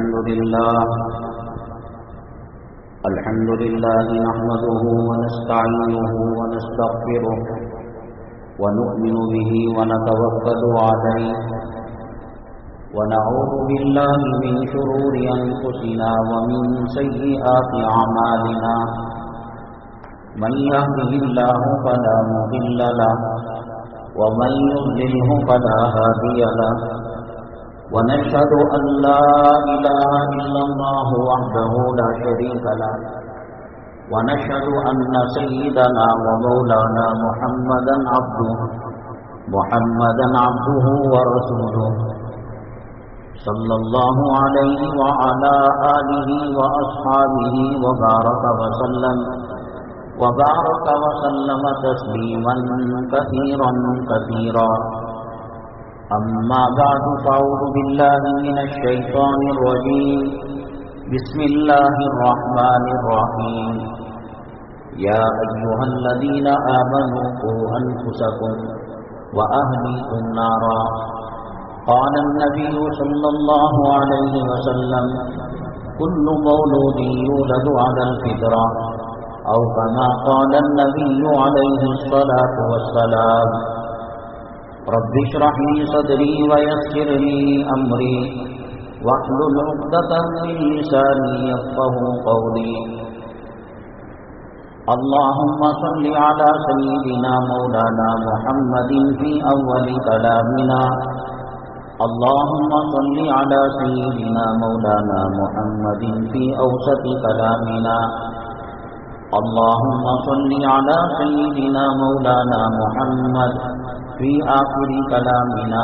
الحمد لله نحمده ونستعينه ونستغفره ونؤمن به ونتوكل عليه ونعوذ بالله من شرور أنفسنا ومن سيئات أعمالنا من يهده الله فلا مضل له ومن يضلله فلا هادي له ونشهد أن لا إله إلا الله وحده لا شريك له ونشهد أن سيدنا ومولانا محمدا عبده ورسوله صلى الله عليه وعلى آله وأصحابه وبارك وسلم تسليما كثيرا أما بعد فأعوذ بالله من الشيطان الرجيم بسم الله الرحمن الرحيم يا أيها الذين آمنوا قوا أنفسكم وأهليكم نارا قال النبي صلى الله عليه وسلم كل مولود يولد على الفطرة أو كما قال النبي عليه الصلاة والسلام رب اشرح لي صدري ويسر لي أمري واحلل عقدة من لساني يفقهوا قولي اللهم صل على سيدنا مولانا محمد في أول كلامنا اللهم صل على سيدنا مولانا محمد في أوسط كلامنا اللهم صل على سيدنا مولانا محمد في آخر كلامنا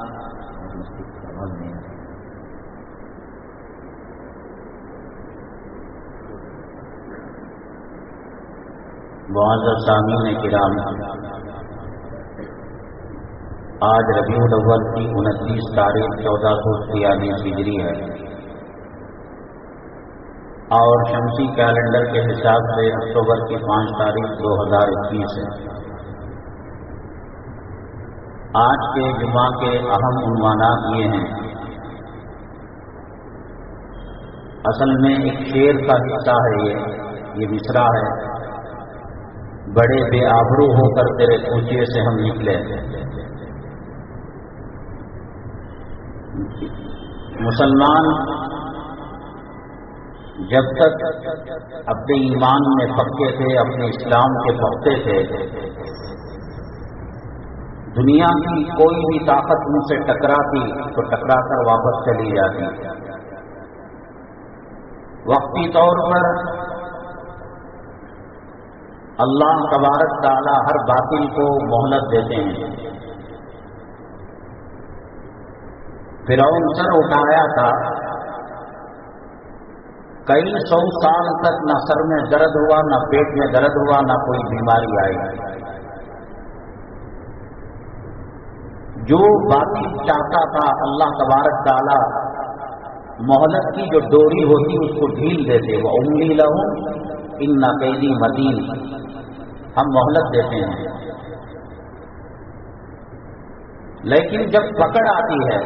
معزز سامعین کرام، آج ربیع الاول کی 29 تاریخ 1443 ہجری ہے اور شمسی کیلنڈر کے حساب سے اکتوبر کی 5 تاریخ 2021 ہے۔ آج کے جمعہ کے اہم عنوانات یہ ہیں۔ اصل میں ایک شعر کا حصہ ہے، یہ مصرع ہے، بڑے بے آبرو ہو کر تیرے کوچے سے ہم نکلے۔ مسلمان جب تک اپنے ایمان میں پکے تھے، اپنے اسلام کے پکتے تھے، دنیا کی کوئی بھی طاقت ان سے ٹکراتی تو ٹکرا کر واپس چلی جاتی۔ وقتی طور پر اللہ تبارک تعالی ہر باطل کو مہلت دیتے ہیں۔ فرعون سر اٹھایا تھا، کئی 100 سال تک نہ سر میں درد ہوا، نہ پیٹ میں درد ہوا، نہ کوئی بیماری آئی۔ جو باطل چاہتا تھا اللہ تبارک تعالی مہلت کی جو ڈوری ہوتی اس کو ڈھیل دیتے۔ وَأُمْلِي لَهُمْ إِنَّ كَيْدِي مَتِينٌ، ہم مہلت دیتے ہیں۔ لیکن جب پکڑ آتی ہے،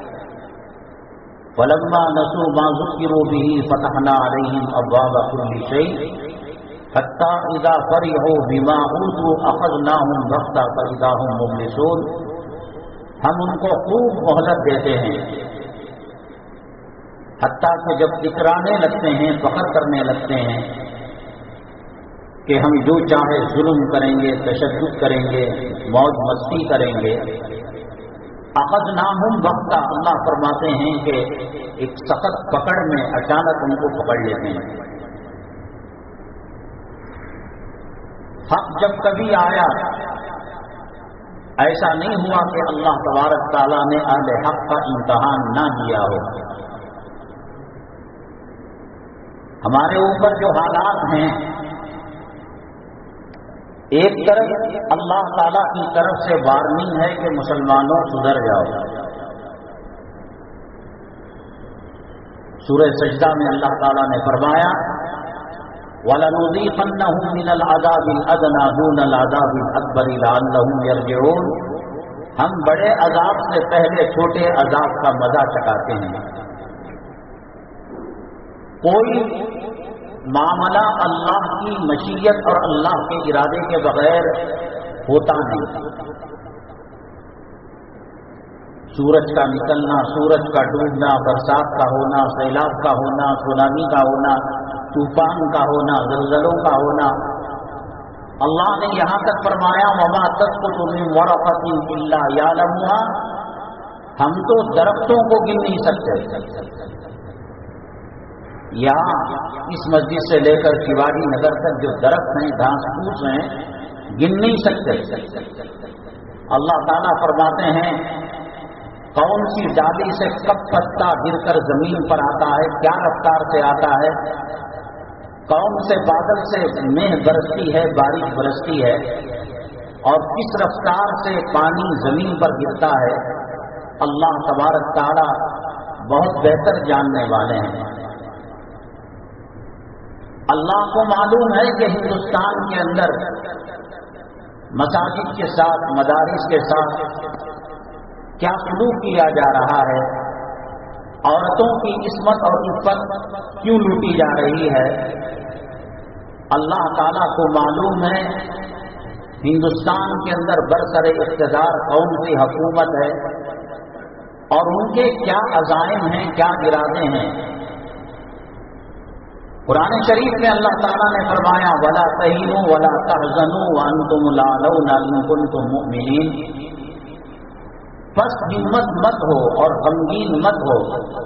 فَلَمَّا نَسُوا مَا ذُكِّرُوا بِهِ فَتَحْنَا عَلَيْهِمْ أَبْوَابَ كُلِّ شَيْءٍ حَتَّى إِذَا فَرِحُوا بِمَا أُوتُوا أَخَذْنَاهُمْ بَغْتَةً فَإِذَا هُمْ مُبْلِسُونَ، ہم ان کو خوب مہلت دیتے ہیں حتیٰ کہ جب اترانے لگتے ہیں، فخر کرنے لگتے ہیں کہ ہم جو چاہے ظلم کریں گے، تشدد کریں گے، موج مستی کریں گے۔ اخذناہم بغتہ، اللہ فرماتے ہیں کہ ایک سخت پکڑ میں اچانک ان کو پکڑ لیتے ہیں۔ حق جب کبھی آیا، ایسا نہیں ہوا کہ اللہ تبارک تعالیٰ نے اہل حق کا امتحان نہ لیا ہو۔ ہمارے اوپر جو حالات ہیں، ایک طرف اللہ تعالیٰ کی طرف سے وارننگ ہے کہ مسلمانوں سدھر جاؤ۔ سورہ سجدہ میں اللہ تعالیٰ نے فرمایا وَلَنُذِيقَنَّهُم مِّنَ الْعَذَابِ الْأَدْنَىٰ دُونَ الْعَذَابِ الْأَكْبَرِ لَعَلَّهُمْ يَرْجِعُونَ، ہم بڑے عذاب سے پہلے چھوٹے عذاب کا مزہ چکھاتے ہیں۔ کوئی معاملہ اللہ کی مشیت اور اللہ کے ارادے کے بغیر ہوتا نہیں۔ سورج کا نکلنا، سورج کا ڈوبنا، برسات کا ہونا، سیلاب کا ہونا، سونامی کا ہونا، طوفان کا ہونا، زلزلوں کا ہونا، اللہ نے یہاں تک فرمایا وما تسقط من ورقۃ الا یعلمها، ہم تو درختوں کو گن نہیں سکتے۔ یہاں اس مسجد سے لے کر شیواڑی نگر تک جو درخت ہیں، گھاس پھوس ہیں، گن نہیں سکتے۔ اللہ تعالیٰ فرماتے ہیں کون سی ڈالی سے کب پتا گر کر زمین پر آتا ہے، کیا رفتار سے آتا ہے، کون سے بادل سے مہ برستی ہے، بارش برستی ہے، اور کس رفتار سے پانی زمین پر گرتا ہے، اللہ تبارک تعالیٰ بہت بہتر جاننے والے ہیں۔ اللہ کو معلوم ہے کہ ہندوستان کے اندر مساجد کے ساتھ، مدارس کے ساتھ کیا سلوک کیا جا رہا ہے، عورتوں کی عصمت اور عفت کیوں لوٹی جا رہی ہے۔ اللہ تعالیٰ کو معلوم ہے ہندوستان کے اندر برسر اقتدار کون سی حکومت ہے اور ان کے کیا عزائم ہیں، کیا ارادے ہیں۔ قرآن شریف میں اللہ تعالیٰ نے فرمایا وَلَا تَهِنُوا وَلَا تَحْزَنُوا وَأَنْتُمُ الْأَعْلَوْنَ إِن كُنتُم مُؤْمِنِينَ، بس ہمت مت ہو اور غمگین مت ہو،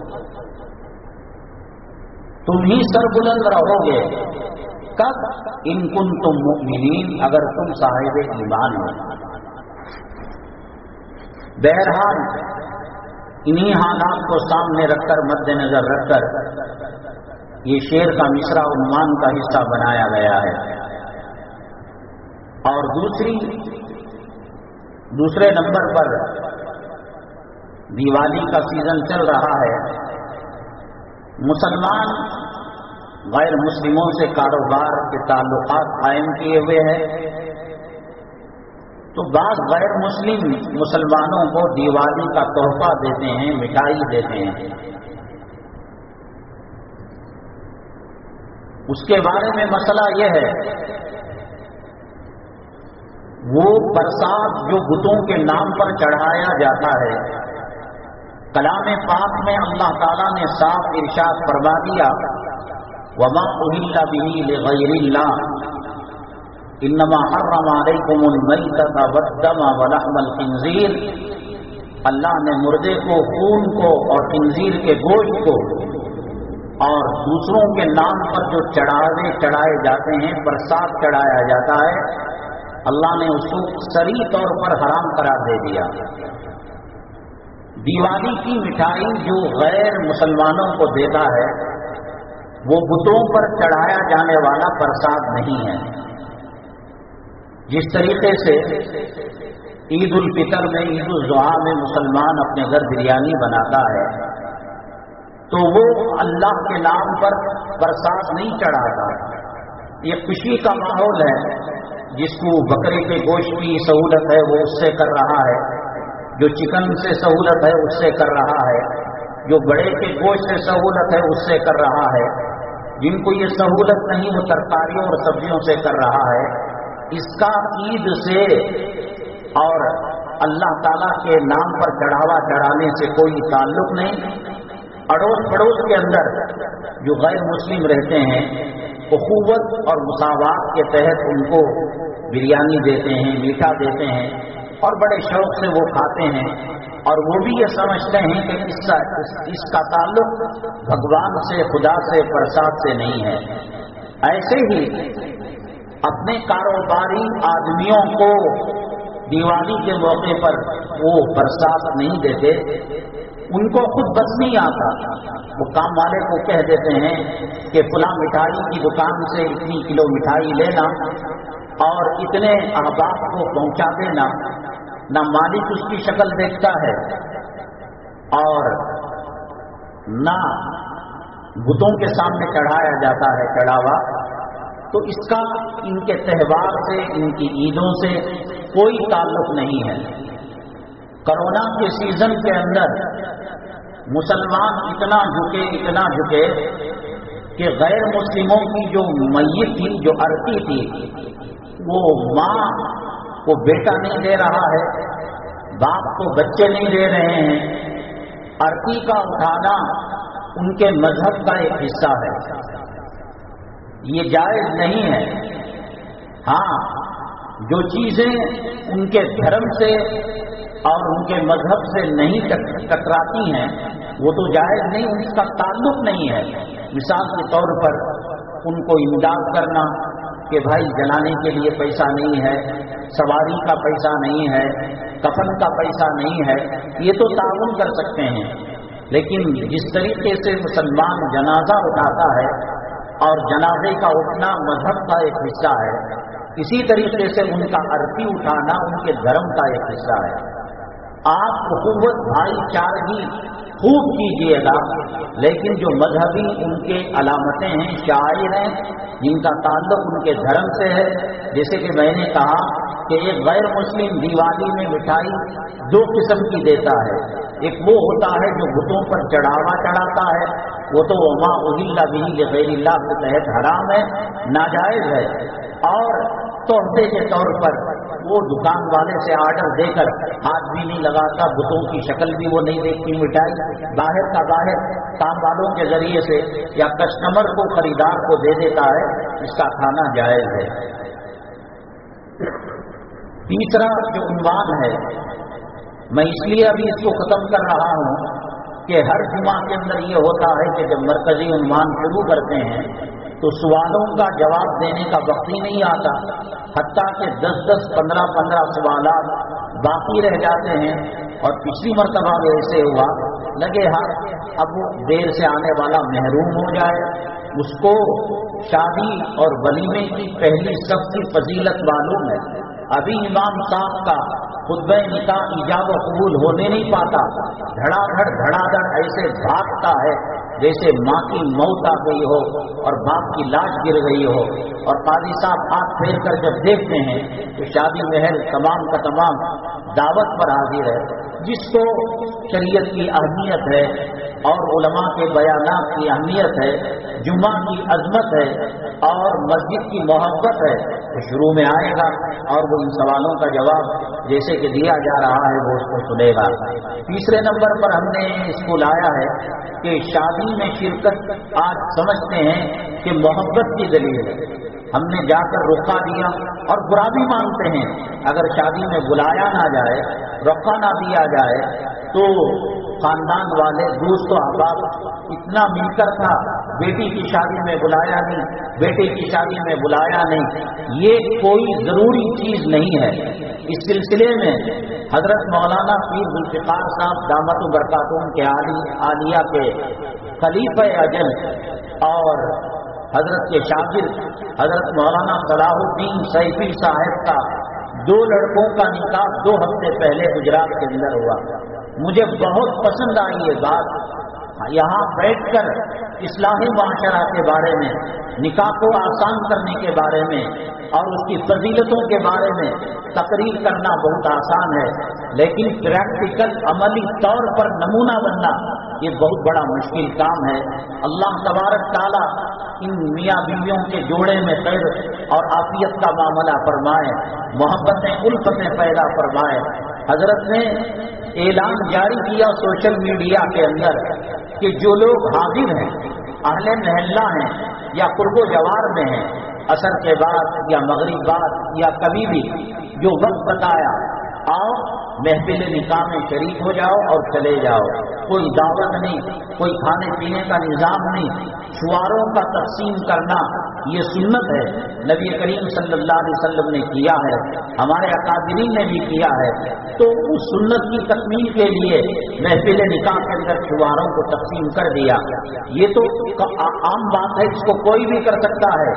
تم ہی سر بلند رہو گے، کب؟ ان کنتم مؤمنین، اگر تم صاحب ایمان ہو۔ بہرحال انہی حالات کو سامنے رکھ کر، مد نظر رکھ کر یہ شعر کا مصرع عنوان کا حصہ بنایا گیا ہے۔ اور دوسرے نمبر پر دیوالی کا سیزن چل رہا ہے۔ مسلمان غیر مسلموں سے کاروبار کے تعلقات قائم کیے ہوئے ہیں، تو بعض غیر مسلم مسلمانوں کو دیوالی کا تحفہ دیتے ہیں، مٹھائی دیتے ہیں۔ اس کے بارے میں مسئلہ یہ ہے وہ پرساد جو بتوں کے نام پر چڑھایا جاتا ہے، کلام پاک میں اللہ تعالیٰ نے صاف ارشاد فرما دیا وَمَا أُهِلَّ بِهِ لِغَيْرِ اللَّهِ إِنَّمَا حَرَّمَ عَلَيْكُمُ الْمَيْتَةَ وَالدَّمَ وَلَحْمَ الْخِنزِيرِ، اللہ نے مردے کو، خون کو اور خنزیر کے گوشت کو اور دوسروں کے نام پر جو چڑھائے جاتے ہیں، پرساد چڑھایا جاتا ہے، اللہ نے اس کو صریح طور پر حرام قرار دے دیا۔ دیوالی کی مٹھائی جو غیر مسلمانوں کو دیتا ہے وہ بتوں پر چڑھایا جانے والا پرساد نہیں ہے۔ جس طریقے سے عید الفطر میں، عید الاضحیٰ میں مسلمان اپنے گھر بریانی بناتا ہے تو وہ اللہ کے نام پر پرساد نہیں چڑھاتا، یہ خوشی کا ماحول ہے۔ جس کو بکرے کے گوشت کی سہولت ہے وہ اس سے کر رہا ہے، جو چکن سے سہولت ہے اس سے کر رہا ہے، جو بڑے کے گوشت سے سہولت ہے اس سے کر رہا ہے، جن کو یہ سہولت نہیں وہ ترکاریوں اور سبزیوں سے کر رہا ہے۔ اس کا عید سے اور اللہ تعالیٰ کے نام پر چڑھاوا چڑھانے سے کوئی تعلق نہیں۔ اڑوس پڑوس کے اندر جو غیر مسلم رہتے ہیں، اخوت اور مساوات کے تحت ان کو بریانی دیتے ہیں، میٹھا دیتے ہیں اور بڑے شوق سے وہ کھاتے ہیں، اور وہ بھی یہ سمجھتے ہیں کہ اس کا تعلق بھگوان سے، خدا سے، پرساد سے نہیں ہے۔ ایسے ہی اپنے کاروباری آدمیوں کو دیوالی کے موقع پر وہ پرساد نہیں دیتے، ان کو خود بس نہیں آتا، وہ کام والے کو کہہ دیتے ہیں کہ فلاں مٹھائی کی دکان سے اتنی کلو مٹھائی لینا اور اتنے احباب کو پہنچا دینا۔ نہ مالک اس کی شکل دیکھتا ہے اور نہ بتوں کے سامنے چڑھایا جاتا ہے چڑھاوا، تو اس کا ان کے تہوار سے، ان کی عیدوں سے کوئی تعلق نہیں ہے۔ کرونا کے سیزن کے اندر مسلمان اتنا جھکے کہ غیر مسلموں کی جو میت تھی، جو ارتی تھی، وہ ماں کو بیٹا نہیں دے رہا ہے، باپ کو بچے نہیں دے رہے ہیں، ارتی کا اٹھانا ان کے مذہب کا ایک حصہ ہے، یہ جائز نہیں ہے۔ ہاں، جو چیزیں ان کے دھرم سے اور ان کے مذہب سے نہیں ٹکراتی ہیں وہ تو جائز نہیں، ان کا تعلق نہیں ہے۔ مثال کے طور پر ان کو امداد کرنا کہ بھائی جلانے کے لیے پیسہ نہیں ہے، سواری کا پیسہ نہیں ہے، کفن کا پیسہ نہیں ہے، یہ تو تعاون کر سکتے ہیں۔ لیکن جس طریقے سے مسلمان جنازہ اٹھاتا ہے اور جنازے کا اٹھنا مذہب کا ایک حصہ ہے، اسی طریقے سے ان کا ارتی اٹھانا ان کے دھرم کا ایک حصہ ہے۔ آپ اخوت بھائی چارگی خوب کیجیے گا، لیکن جو مذہبی ان کے علامتیں ہیں، شعائر ہیں، جن کا تعلق ان کے دھرم سے ہے، جیسے کہ میں نے کہا کہ ایک غیر مسلم دیوالی میں مٹھائی دو قسم کی دیتا ہے، ایک وہ ہوتا ہے جو بتوں پر چڑھاوا چڑھاتا ہے، وہ تو وما اہل به لغیر اللہ کے تحت حرام ہے، ناجائز ہے، اور تحفے کے طور پر وہ دکان والے سے آرڈر دے کر ہاتھ بھی نہیں لگاتا، بتوں کی شکل بھی وہ نہیں دیکھتی، مٹھائی باہر کا باہر کام والوں کے ذریعے سے یا کسٹمر کو، خریدار کو دے دیتا ہے، اس کا کھانا جائز ہے۔ تیسرا جو عنوان ہے، میں اس لیے ابھی اس کو ختم کر رہا ہوں کہ ہر جمعہ کے اندر یہ ہوتا ہے کہ جب مرکزی عنوان شروع کرتے ہیں تو سوالوں کا جواب دینے کا وقت ہی نہیں آتا، حتیٰ کہ 10 15 سوالات باقی رہ جاتے ہیں، اور پچھلی مرتبہ بھی ایسے ہوا، لگے ہاتھ اب وہ دیر سے آنے والا محروم ہو جائے، اس کو شادی اور ولیمے کی پہلی صف کی فضیلت معلوم ہے، ابھی امام صاحب کا خطبہ نکاح ایجاب و قبول ہونے نہیں پاتا، دھڑا دھڑ ایسے بھاگتا ہے جیسے ماں کی موت آ گئی ہو اور باپ کی لاش گر گئی ہو، اور قاضی صاحب ہاتھ پھیر کر جب دیکھتے ہیں تو شادی محل تمام کا تمام دعوت پر حاضر ہے۔ جس کو شریعت کی اہمیت ہے اور علماء کے بیانات کی اہمیت ہے، جمعہ کی عظمت ہے اور مسجد کی محبت ہے، تو شروع میں آئے گا اور وہ ان سوالوں کا جواب جیسے کہ دیا جا رہا ہے وہ اس کو سنے گا۔ تیسرے نمبر پر ہم نے اس کو لایا ہے کہ شادی میں شرکت آج سمجھتے ہیں کہ محبت کی دلیل ہے، ہم نے جا کر رخا دیا اور برا بھی مانتے ہیں، اگر شادی میں بلایا نہ جائے، رخا نہ دیا جائے تو خاندان والے دوست و احباب اتنا مل کر تھا، بیٹی کی شادی میں بلایا نہیں، بیٹے کی شادی میں بلایا نہیں، یہ کوئی ضروری چیز نہیں ہے۔ اس سلسلے میں حضرت مولانا پیر ذوالفقار صاحب دامت برکاتہم کے عالیہ کے خلیفہ اجل اور حضرت کے شاگرد حضرت مولانا صلاح الدین سیفی صاحب کا 2 لڑکوں کا نکاح 2 ہفتے پہلے گجرات کے اندر ہوا۔ مجھے بہت پسند آئی یہ بات، یہاں بیٹھ کر اصلاح معاشرہ کے بارے میں، نکاح کو آسان کرنے کے بارے میں اور اس کی فضیلتوں کے بارے میں تقریر کرنا بہت آسان ہے، لیکن پریکٹیکل عملی طور پر نمونہ بننا یہ بہت بڑا مشکل کام ہے۔ اللہ تبارک تعالیٰ ان میاں بیویوں کے جوڑے میں خیر اور عافیت کا معاملہ فرمائے، محبتیں الفتیں پیدا فرمائے۔ حضرت نے اعلان جاری کیا سوشل میڈیا کے اندر کہ جو لوگ حاضر ہیں، اہل محلہ ہیں یا قرب و جوار میں ہیں، عصر کے بعد یا مغرب بعد یا کبھی بھی جو وقت بتایا، آؤ محفل نکاح میں شریک ہو جاؤ اور چلے جاؤ، کوئی دعوت نہیں، کوئی کھانے پینے کا نظام نہیں، شعاروں کا تقسیم کرنا یہ سنت ہے، نبی کریم صلی اللہ علیہ وسلم نے کیا ہے، ہمارے اکابرین نے بھی کیا ہے، تو اس سنت کی تکمیل کے لیے محفل نکاح کے اندر شعاروں کو تقسیم کر دیا، یہ تو عام بات ہے، اس کو کوئی بھی کر سکتا ہے۔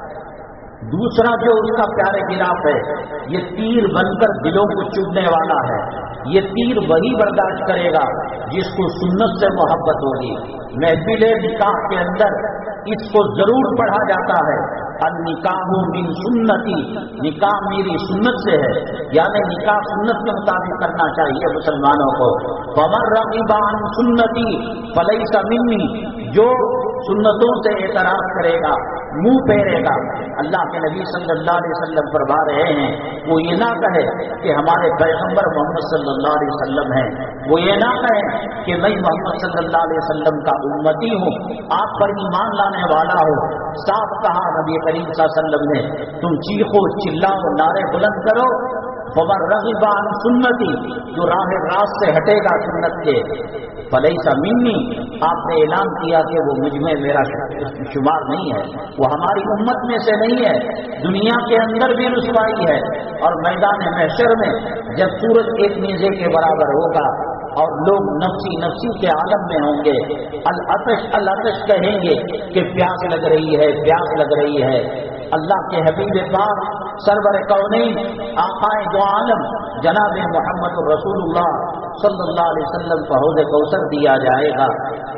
دوسرا جو اس کا پیارے گراف ہے، یہ تیر بن کر دلوں کو چبھنے والا ہے، یہ تیر وہی برداشت کرے گا جس کو سنت سے محبت ہوگی۔ محفل نکاح کے اندر اس کو ضرور پڑھا جاتا ہے، النکاح من سنتی، نکاح میری سنت سے ہے، یعنی نکاح سنت کے مطابق کرنا چاہیے مسلمانوں کو۔ فمن رغب عن سنتی فلیس منی، جو سنتوں سے اعتراض کرے گا، منہ پھیرے گا، اللہ کے نبی صلی اللہ علیہ وسلم فرما رہے ہیں وہ یہ نہ کہے کہ ہمارے پیغمبر محمد صلی اللہ علیہ وسلم ہیں، وہ یہ نہ کہے کہ میں محمد صلی اللہ علیہ وسلم کا امتی ہوں، آپ پر ایمان لانے والا ہو۔ صاف کہا نبی کریم صلی اللہ علیہ وسلم نے، تم چیخو چلاؤ نعرے بلند کرو، فمن رغب عن سنتی، جو راہ راست سے ہٹے گا سنت کے، فلیس منی، آپ نے اعلان کیا کہ وہ مجھ میں میرا شمار نہیں ہے، وہ ہماری امت میں سے نہیں ہے۔ دنیا کے اندر بھی رسوائی ہے، اور میدان محشر میں جب سورج ایک نیزے کے برابر ہوگا اور لوگ نفسی نفسی کے عالم میں ہوں گے، العطش العطش کہیں گے کہ پیاس لگ رہی ہے، پیاس لگ رہی ہے۔ اللہ کے حبیب پاک سرور کونین آقائے دو عالم جناب محمد رسول اللہ صلی اللہ علیہ وسلم کو حوض کوثر دیا جائے گا۔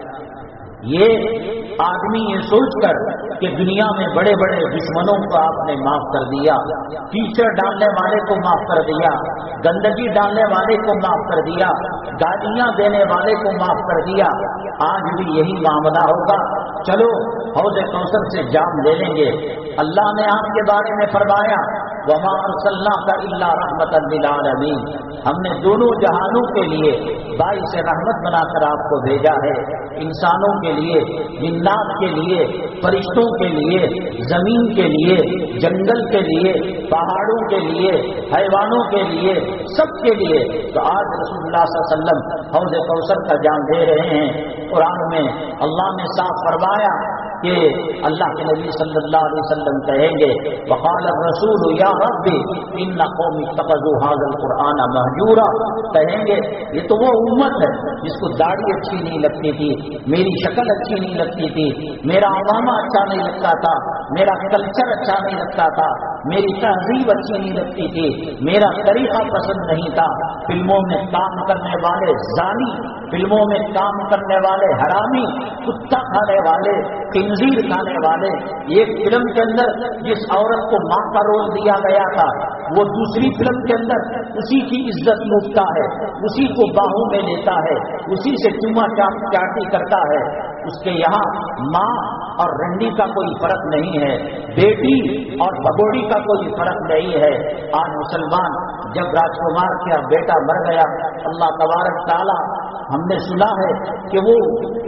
یہ آدمی یہ سوچ کر کہ دنیا میں بڑے بڑے دشمنوں کو آپ نے معاف کر دیا، کیچڑ ڈالنے والے کو معاف کر دیا، گندگی ڈالنے والے کو معاف کر دیا، گالیاں دینے والے کو معاف کر دیا، آج بھی یہی معاملہ ہوگا، چلو حوض کوثر سے جام لے لیں گے۔ اللہ نے آپ کے بارے میں فرمایا وَمَا أَرْسَلْنَاكَ إِلَّا رَحْمَةً لِّلْعَالَمِينَ، ہم نے دونوں جہانوں کے لیے باعث رحمت بنا کر آپ کو بھیجا ہے، انسانوں کے لیے، جنات کے لیے، فرشتوں کے لیے، زمین کے لیے، جنگل کے لیے، پہاڑوں کے لیے، حیوانوں کے لیے، سب کے لیے۔ تو آج رسول اللہ صلی اللہ علیہ وسلم حوض کوثر کا جام دے رہے ہیں۔ قرآن میں اللہ نے صاف فرمایا کہ اللہ کے نبی صلی اللہ علیہ وسلم کہیں گے وقال الرسول یا رب ان قوم اتخذوا هذا القرآن مہجورا، کہیں گے یہ تو وہ امت ہے جس کو داڑھی اچھی نہیں لگتی تھی، میری شکل اچھی نہیں لگتی تھی، میرا عوامہ اچھا نہیں لگتا تھا، میرا کلچر اچھا نہیں لگتا تھا، میری تہذیب اچھی نہیں لگتی تھی، میرا طریقہ پسند نہیں تھا۔ فلموں میں کام کرنے والے زانی، فلموں میں کام کرنے والے حرامی، کتا کھانے والے، خنزیر کھانے والے، ایک فلم کے اندر جس عورت کو ماں کا رول دیا گیا تھا وہ دوسری فلم کے اندر اسی کی عزت لوٹتا ہے، اسی کو باہوں میں لیتا ہے، اسی سے چوما چاٹی کرتا ہے۔ اس کے یہاں ماں اور رنڈی کا کوئی فرق نہیں ہے، بیٹی اور بگوڑی کا کوئی فرق نہیں ہے۔ آج مسلمان جب راجکمار کا بیٹا مر گیا، اللہ تبارک تعالی ہم نے سنا ہے کہ وہ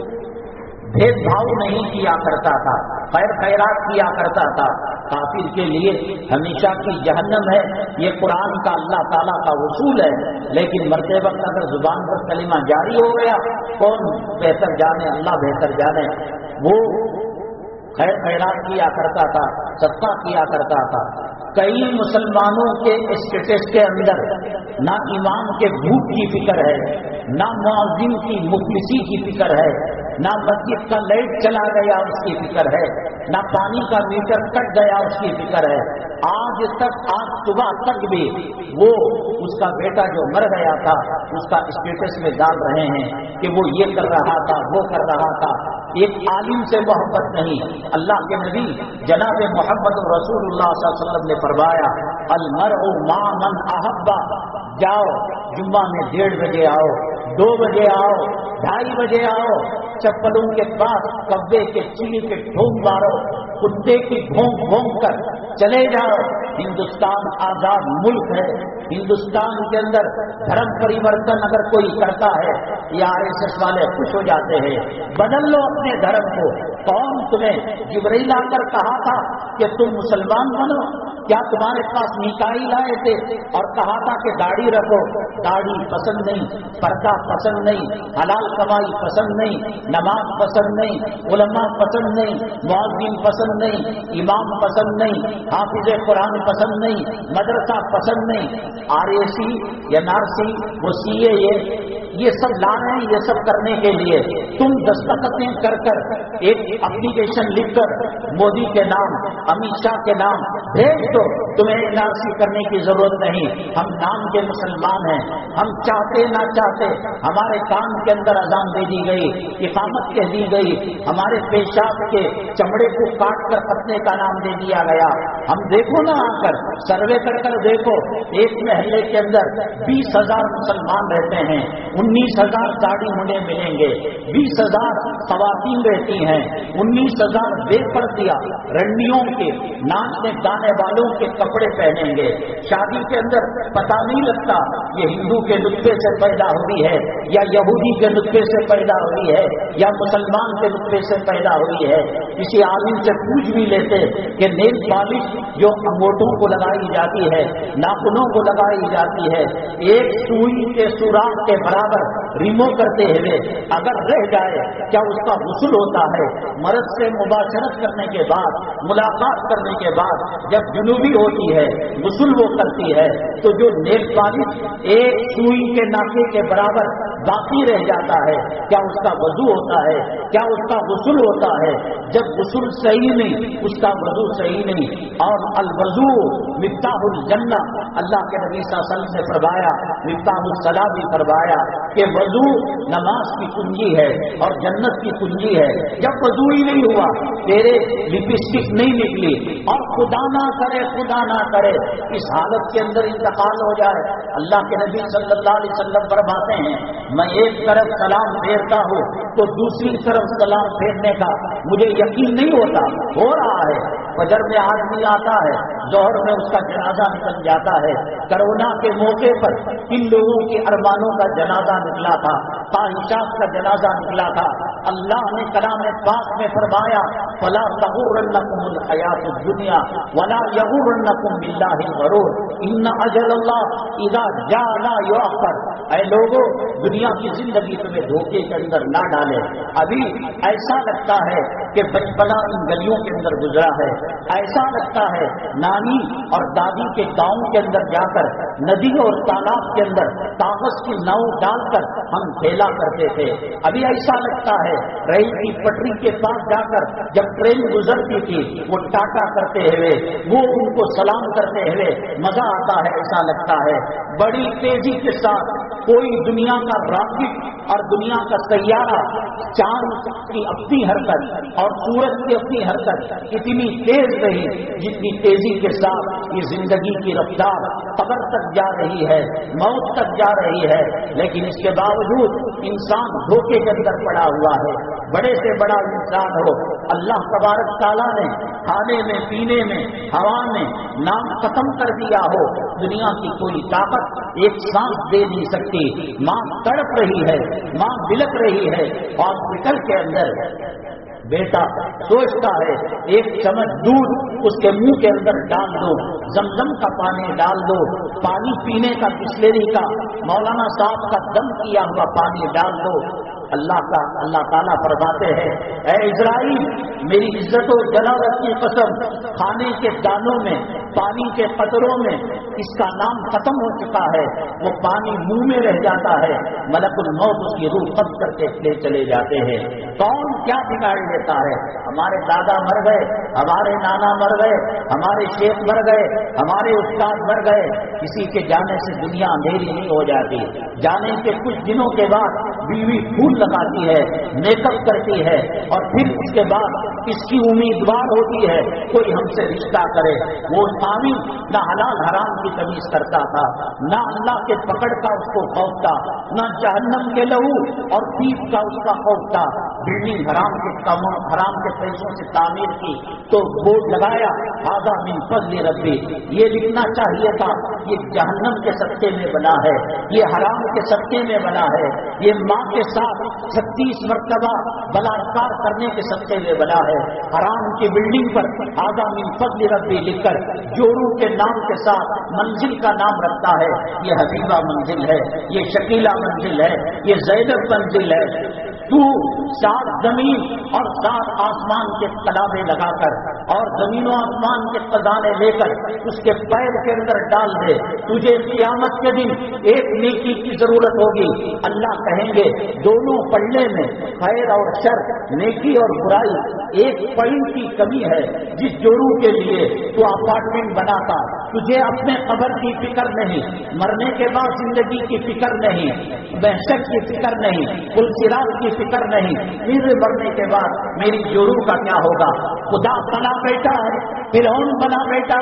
بھید بھاؤ نہیں کیا کرتا تھا، خیر خیرات کیا کرتا تھا۔ کافر کے لیے ہمیشہ کی جہنم ہے، یہ قرآن کا اللہ تعالیٰ کا اصول ہے، لیکن مرتے وقت اگر زبان پر کلمہ جاری ہو گیا، کون بہتر جانے، اللہ بہتر جانے۔ وہ خیر خیرات کیا کرتا تھا، صدقہ کیا کرتا تھا۔ کئی مسلمانوں کے اسٹیٹس کے اندر نہ امام کے بھوک کی فکر ہے، نہ مؤذن کی مفلسی کی فکر ہے، نہ مسجد کا لائٹ چلا گیا اس کی فکر ہے، نہ پانی کا میٹر کٹ گیا اس کی فکر ہے۔ آج تک، آج صبح تک بھی وہ اس کا بیٹا جو مر گیا تھا اس کا اسٹیٹس میں ڈال رہے ہیں کہ وہ یہ کر رہا تھا، وہ کر رہا تھا۔ ایک عالم سے محبت نہیں۔ اللہ کے نبی جناب محمد رسول اللہ صلی اللہ علیہ وسلم نے فرمایا المرء مع من احب، جاؤ جمعہ میں 1:30 بجے آؤ، 2 بجے آؤ، 2:30 بجے آؤ، چپلوں کے پاس کبے کے چیل کے ٹھونک مارو، کتے کی بھونک بھونک کر چلے جاؤ۔ ہندوستان آزاد ملک ہے، ہندوستان کے اندر دھرم پریورتن اگر کوئی کرتا ہے یا RSS والے خوش ہو جاتے ہیں، بدل لو اپنے دھرم کو۔ کون تمہیں جبرائیل آ کر کہا تھا کہ تم مسلمان بنو؟ کیا تمہارے پاس میکائیل آئے تھے اور کہا تھا کہ داڑھی رکھو؟ داڑھی پسند نہیں، پردہ پسند نہیں، حلال کمائی پسند نہیں، نماز پسند نہیں، علماء پسند نہیں، مؤذن پسند نہیں، امام پسند نہیں، حافظ قرآن پسند نہیں، مدرسہ پسند نہیں۔ RAC یا NARC وہ CA یہ سب لا رہے ہیں، یہ سب کرنے کے لیے تم دستخطیں کر کر ایک اپلیکیشن لکھ کر مودی کے نام، امت شاہ کے نام بھیج دو، تمہیں NRC کرنے کی ضرورت نہیں۔ ہم نام کے مسلمان ہیں، ہم چاہتے نہ چاہتے ہمارے کان کے اندر اذان دے دی گئی، اقامت کہہ دی گئی، ہمارے پیشاب کے چمڑے کو کاٹ کر ختنے کا نام دے دیا گیا۔ ہم دیکھو نا، آ کر سروے کر کر دیکھو، ایک محلے کے اندر 20,000 مسلمان رہتے ہیں، 19,000 दाढ़ी मुंडे मिलेंगे, 20,000 खवातीन रहती हैं, 19,000 बेपर्दिया रंडियों के नाचने गाने वालों के कपड़े पहनेंगे। शादी के अंदर पता नहीं लगता ये हिंदू के नुत्फे से पैदा हुई है या यहूदी के नुत्फे से पैदा हुई है या मुसलमान के नुत्फे से पैदा हुई है। किसी आदमी से पूछ भी लेते कि नेल पॉलिश जो अंगूठों को लगाई जाती है, नाखूनों को लगाई जाती है, एक सुई के सुराख के बराबर रिमो करते हुए अगर रह जाए, क्या उसका गुस्ल होता है? मर्द से मुबाशरत करने के बाद, मुलाकात करने के बाद जब जुनूबी होती है, गुस्ल वो करती है, तो जो नेल पॉलिश एक सुई के नाके के बराबर बाकी रह जाता है, क्या उसका वजू होता है? क्या उसका गुस्ल होता है? जब गुस्ल सही नहीं, उसका वजू सही नहीं। और अल वजू मिफ्ताहुल जन्ना, अल्लाह के नबी सल्लल्लाहु अलैहि वसल्लम ने फरमाया, मिफ्ताहुल सलाह भी फरमाया कि वजू नमाज की कुंजी है और जन्नत की कुंजी है। जब वजू ही नहीं हुआ, तेरे लिपस्टिक नहीं निकली और खुदा ना करे इस हालत के अंदर इंतकाल हो जाए। अल्लाह के नबी सल्लल्लाहु अलैहि वसल्लम फरमाते हैं, मैं एक तरफ सलाम फेरता हूँ तो दूसरी तरफ सलाम फेरने का मुझे यकीन नहीं होता, हो रहा है। फजर में आदमी आता है, जोहर में उसका जनाजा निकल जाता है। कोरोना के मौके पर इन लोगों के अरमानों का जनाजा निकला था, ख्वाहिशात का जनाजा निकला था। अल्लाह ने कलाम पाक में फरमाया, फला तगुर्रन्नकुमुल हयातुद दुनिया वला यगुर्रन्नकुम बिल्लाहिल गरूर इन्न अजलल्लाह इज़ा जाअ ला युअख्खर। ऐ लोगों, दुनिया की जिंदगी तुम्हें धोखे के अंदर ना डाले। अभी ऐसा लगता है कि बचपना इन गलियों के अंदर गुजरा है, ऐसा लगता है नानी और दादी के गांव के अंदर जाकर नदी और तालाब के अंदर कागज की नाव डालकर हम खेला करते थे। अभी ऐसा लगता है रेल की पटरी के पास जाकर जब ट्रेन गुजरती थी, वो टाटा करते हुए, वो उनको सलाम करते हुए मजा आता है, ऐसा लगता है। बड़ी तेजी के साथ कोई दुनिया का रॉकेट और दुनिया का सैयारा, चांद की अपनी हरकत और सूरज की अपनी हरकत इतनी तेज रही जितनी तेजी के साथ ये जिंदगी की रफ्तार कब्र तक जा रही है, मौत तक जा रही है। लेकिन इसके बावजूद इंसान धोखे के अंदर पड़ा हुआ है। बड़े से बड़ा इंसान हो, अल्लाह तबारक ताला ने खाने में, पीने में, हवा में नाम खत्म कर दिया हो, दुनिया की कोई ताकत एक सांस दे नहीं सकती। माँ तड़प रही है, माँ बिलक रही है हॉस्पिटल के अंदर। बेटा सोचता है एक चम्मच दूध उसके मुंह के अंदर डाल दो, जमजम का पानी डाल दो, पानी पीने का बिस्लेरी का मौलाना साहब का दम किया हुआ पानी डाल दो। अल्लाह ताला फरमाते हैं, ऐ इज़राइल, मेरी इज्जत और जलालत की कसम, खाने के दानों में, पानी के कतरों में इसका नाम खत्म हो चुका है, वो पानी मुंह में रह जाता है, मलकुल मौत उसकी रूह कब्ज करके ले चले जाते हैं। कौन क्या बिगाड़ लेता है? हमारे दादा मर गए, हमारे नाना मर गए, हमारे शेख मर गए, हमारे उस्ताद मर गए। किसी के जाने से दुनिया अंधेरी नहीं हो जाती। जाने के कुछ दिनों के बाद बीवी फूल लगाती है, मेकअप करती है और फिर उसके बाद इसकी उम्मीदवार होती है कोई हमसे रिश्ता करे। वो स्वामी न हलाल हराम की तमीज करता था, न अल्लाह के पकड़ का उसको खौफ था, न जहन्नम के लहू और पीप का उसका खौफ था। बिल्डिंग हराम के पैसों से तामीर की तो बोर्ड लगाया, हादा मिन फज़्ल रब्बी, ये लिखना चाहिए था ये जहन्नम के सत्ते में बना है, ये हराम के सत्ते में बना है, ये माँ के साथ 36 मरतबा बलात्कार करने के सत्ते में बना है। हराम की बिल्डिंग पर हादा मिन फज़्ल रब्बी लिखकर जोरू के नाम के साथ मंजिल का नाम रखता है। ये हबीबा मंजिल है, ये शकीला मंजिल है, ये ज़ैनब मंजिल है। तू 7 जमीन और 7 आसमान के कलामे लगाकर और जमीन और आसमान के खजाने लेकर उसके पैर के अंदर डाल दे। तुझे क़यामत के दिन एक नेकी की जरूरत होगी। अल्लाह कहेंगे दोनों पल्ले में खैर और शर, नेकी और बुराई, एक पॉइंट की कमी है। जिस जोरू के लिए तू अपार्टमेंट बनाता, तुझे अपने कब्र की फिक्र नहीं, मरने के बाद जिंदगी की फिक्र नहीं, महशर की फिक्र नहीं, पुलसिरात की फिक्र नहीं, फिर मरने के बाद मेरी जोरू का क्या होगा। खुदा बना बैठा है, फिरौन बना बैठा है,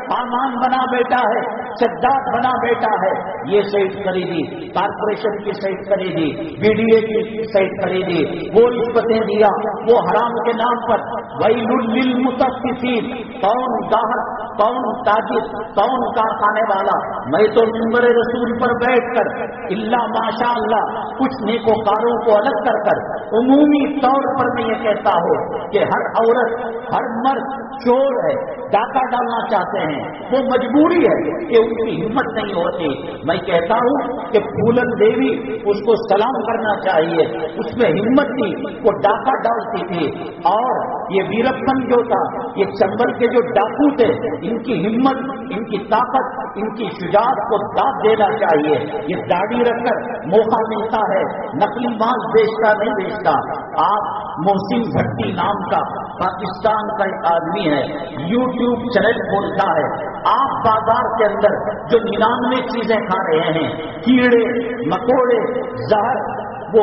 सामान बना बैठा है, सज्जाद बना बैठा है। ये साइट खरीदी, कारपोरेशन की साइट खरीदी, बीडीए की साइट खरीदी, वो रिश्वतें दिया, वो हराम के नाम पर। वैलुल लिल मुतफ्फिफीन, कौन गाहक, कौन ताजिर, कौन कारखाने वाला। मैं तो मिंबर रसूल पर बैठकर इल्ला माशा अल्लाह कुछ नेकोकारों को अलग कर कर उमूमी तौर पर मैं ये कहता हूँ कि हर औरत, हर मर्द चोर है, डाका डालना चाहते हैं, वो मजबूरी है कि उनकी हिम्मत नहीं होती। मैं कहता हूँ कि फूलन देवी, उसको सलाम करना चाहिए, उसमें हिम्मत थी, वो डाका डालती थी। और ये वीरप्पन जो था, ये चंबल के जो डाकू थे, इनकी हिम्मत, इनकी ताकत, इनकी शुजाअत को दाद देना चाहिए। ये दाढ़ी रखकर मौका मिलता है, नकली मांस बेचता नहीं बेचता। आप मोहसिन भट्टी नाम का पाकिस्तान का एक आदमी है, यूट्यूब चैनल खोलता है। आप बाजार के अंदर जो 99 चीजें खा रहे हैं, कीड़े मकोड़े जहर, वो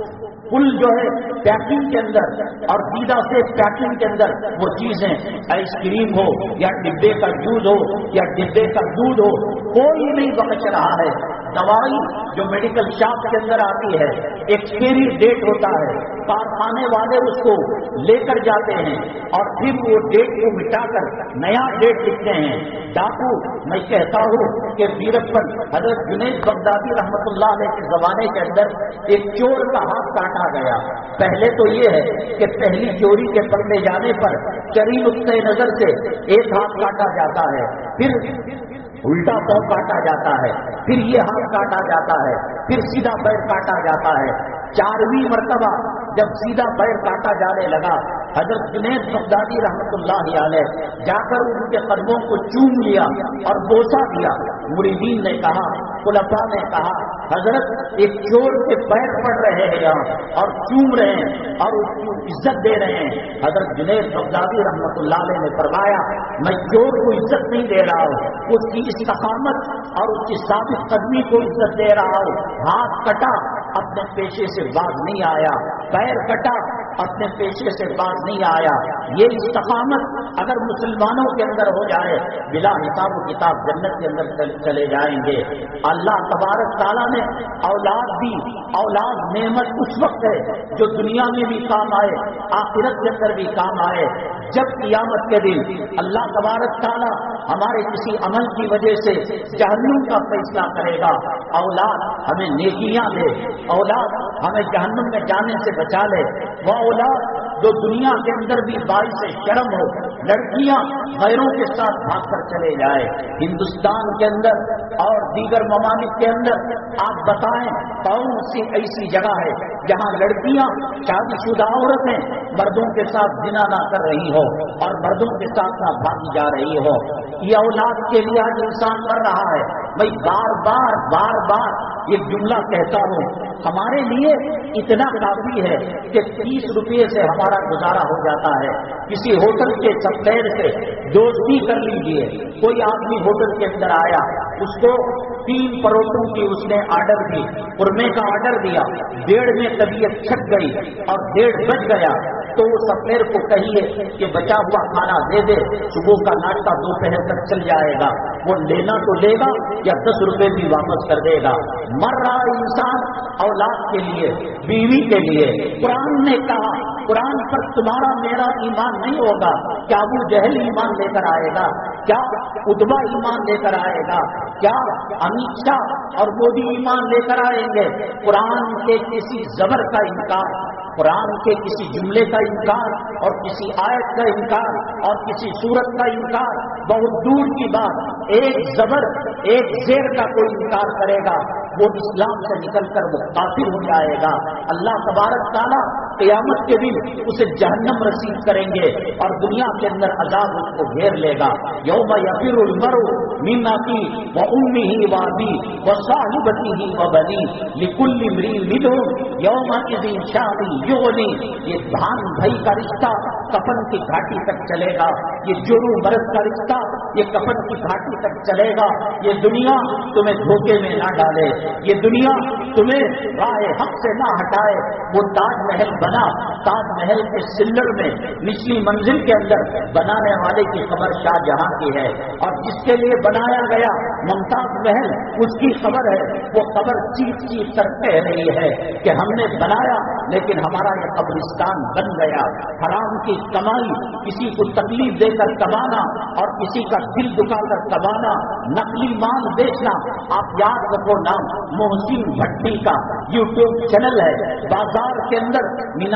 फुल जो है पैकिंग के अंदर और सीधा से पैकिंग के अंदर वो चीजें, आइसक्रीम हो या डिब्बे का दूध हो या डिब्बे का दूध हो, कोई नहीं बच रहा है। दवाई जो मेडिकल शॉप के अंदर आती है, एक्सपायरी डेट होता है, कारखाने वाले उसको लेकर जाते हैं और फिर वो डेट को मिटाकर नया डेट लिखते हैं। डाकू, मैं कहता हूँ कि वीरप्पन, हजरत जुनैद बगदादी रहमतुल्लाह अलैह के जमाने के अंदर एक चोर का हाथ काटा गया। पहले तो ये है कि पहली चोरी के पकड़े जाने पर चरी नुक्ते नजर से एक हाथ काटा जाता है, फिर उल्टा पांव काटा जाता है, फिर ये हाथ काटा जाता है, फिर सीधा पैर काटा जाता है। 4वीं मर्तबा जब सीधा पैर काटा जाने लगा, हजरत जुनैद बगदादी रहमतुल्लाह अलैह जाकर उनके कदमों को चूम लिया और बोसा दिया। मुरीदीन ने कहा, खुलफा ने कहा, हजरत एक चोर के पैर पड़ रहे हैं यहाँ और चूम रहे हैं और उसकी इज्जत दे रहे हैं। हजरत जुनैद बगदादी रहमतुल्लाह अलैह ने फरमाया, मैं चोर को इज्जत नहीं दे रहा हूँ, उसकी इस्तिकामत और उसकी साबित कदमी को इज्जत दे रहा हूँ। हाथ कटा, अपने पेशे से बाज नहीं आया, पैर कटा, अपने पेशे से बाज नहीं आया। ये इस्तिकामत अगर मुसलमानों के अंदर हो जाए, बिला हिसाब किताब जन्नत के अंदर चले जाएंगे। अल्लाह तबारक ताला ने औलाद दी, औलाद नेमत उस वक्त है जो दुनिया में भी काम आए, आखिरत के अंदर भी काम आए। जब क़यामत के दिन अल्लाह तबारक ताला हमारे किसी अमल की वजह से जहन्नुम का फैसला करेगा, औलाद हमें नेकियां दे, औलाद हमें जहन्नुम में जाने से बचा ले, वो औलाद जो दुनिया के अंदर भी बारिश से शर्म हो, लड़कियां गैरों के साथ भाग कर चले जाए। हिंदुस्तान के अंदर और दीगर ममालिक के अंदर आप बताएं कौन सी ऐसी जगह है जहां लड़कियां, शादीशुदा औरतें मर्दों के साथ जिना ना कर रही हो और मर्दों के साथ ना भागी जा रही हो। ये औलाद के लिए आज इंसान मर रहा है। मैं बार बार ये जुमला कहता हूँ, हमारे लिए इतना काफी है कि 30 रुपये से हमारा गुजारा हो जाता है। किसी होटल के सप्लायर से दोस्ती कर लीजिए। कोई आदमी होटल के अंदर आया, उसको 3 परोठों की उसने आर्डर दी, कुरमे का आर्डर दिया, 1:30 में तबीयत छट गई और 1:30 बज गया, तो वो सप्लायर को कहिए कि बचा हुआ खाना दे दे, सुबह का नाश्ता दोपहर तक चल जाएगा। वो लेना तो लेगा या 10 रुपए भी वापस कर देगा। मर रहा इंसान औलाद के लिए, बीवी के लिए। कुरान ने कहा, कुरान पर तुम्हारा मेरा ईमान नहीं होगा, क्या अबू जहल ईमान लेकर आएगा, क्या उतबा ईमान लेकर आएगा, क्या अमित शाह और मोदी ईमान लेकर आएंगे? कुरान के किसी जबर का इनकार, कुरान के किसी जुमले का इनकार और किसी आयत का इनकार और किसी सूरत का इनकार बहुत दूर की बात। एक जबर, एक जेर का कोई इनकार करेगा, वो इस्लाम से निकलकर वो काफिर हो जाएगा। अल्लाह तबारक ताला क़यामत के दिन उसे जहन्नम रसीद करेंगे और दुनिया के अंदर अजाब उसको घेर लेगा। यौम यफिरुल मरउ मिन अखीही व उम्मिही व अबीही व साहिबतिही व बनीही लिकुल्लि इम्रिइन मिनहुम यौमइज़िन शानिन युग़नी। ये भान भाई का रिश्ता कफन की घाटी तक चलेगा, ये जुर्म मर्द का रिश्ता ये कफन की घाटी तक चलेगा। ये दुनिया तुम्हें धोखे में ना डाले, ये दुनिया तुम्हें राह हक से ना हटाए। वो ताजमहल बना تاج محل کے سلڑ میں نچلی منزل کے اندر بنانے والے کی قبر شاہ جہاں کی ہے، اور جس کے لیے بنایا گیا ممتاز محل اس کی قبر ہے، وہ قبر چیخ چیخ کر کہہ رہی ہے کہ ہم نے بنایا لیکن ہمارا یہ قبرستان بن گیا۔ حرام کی کمائی، کسی کو تکلیف دے کر کمانا اور کسی کا دل دکھا کر کمانا، نقلی مال بیچنا۔ آپ یاد رکھو نام محسن بھٹی کا یوٹیوب چینل ہے، بازار کے اندر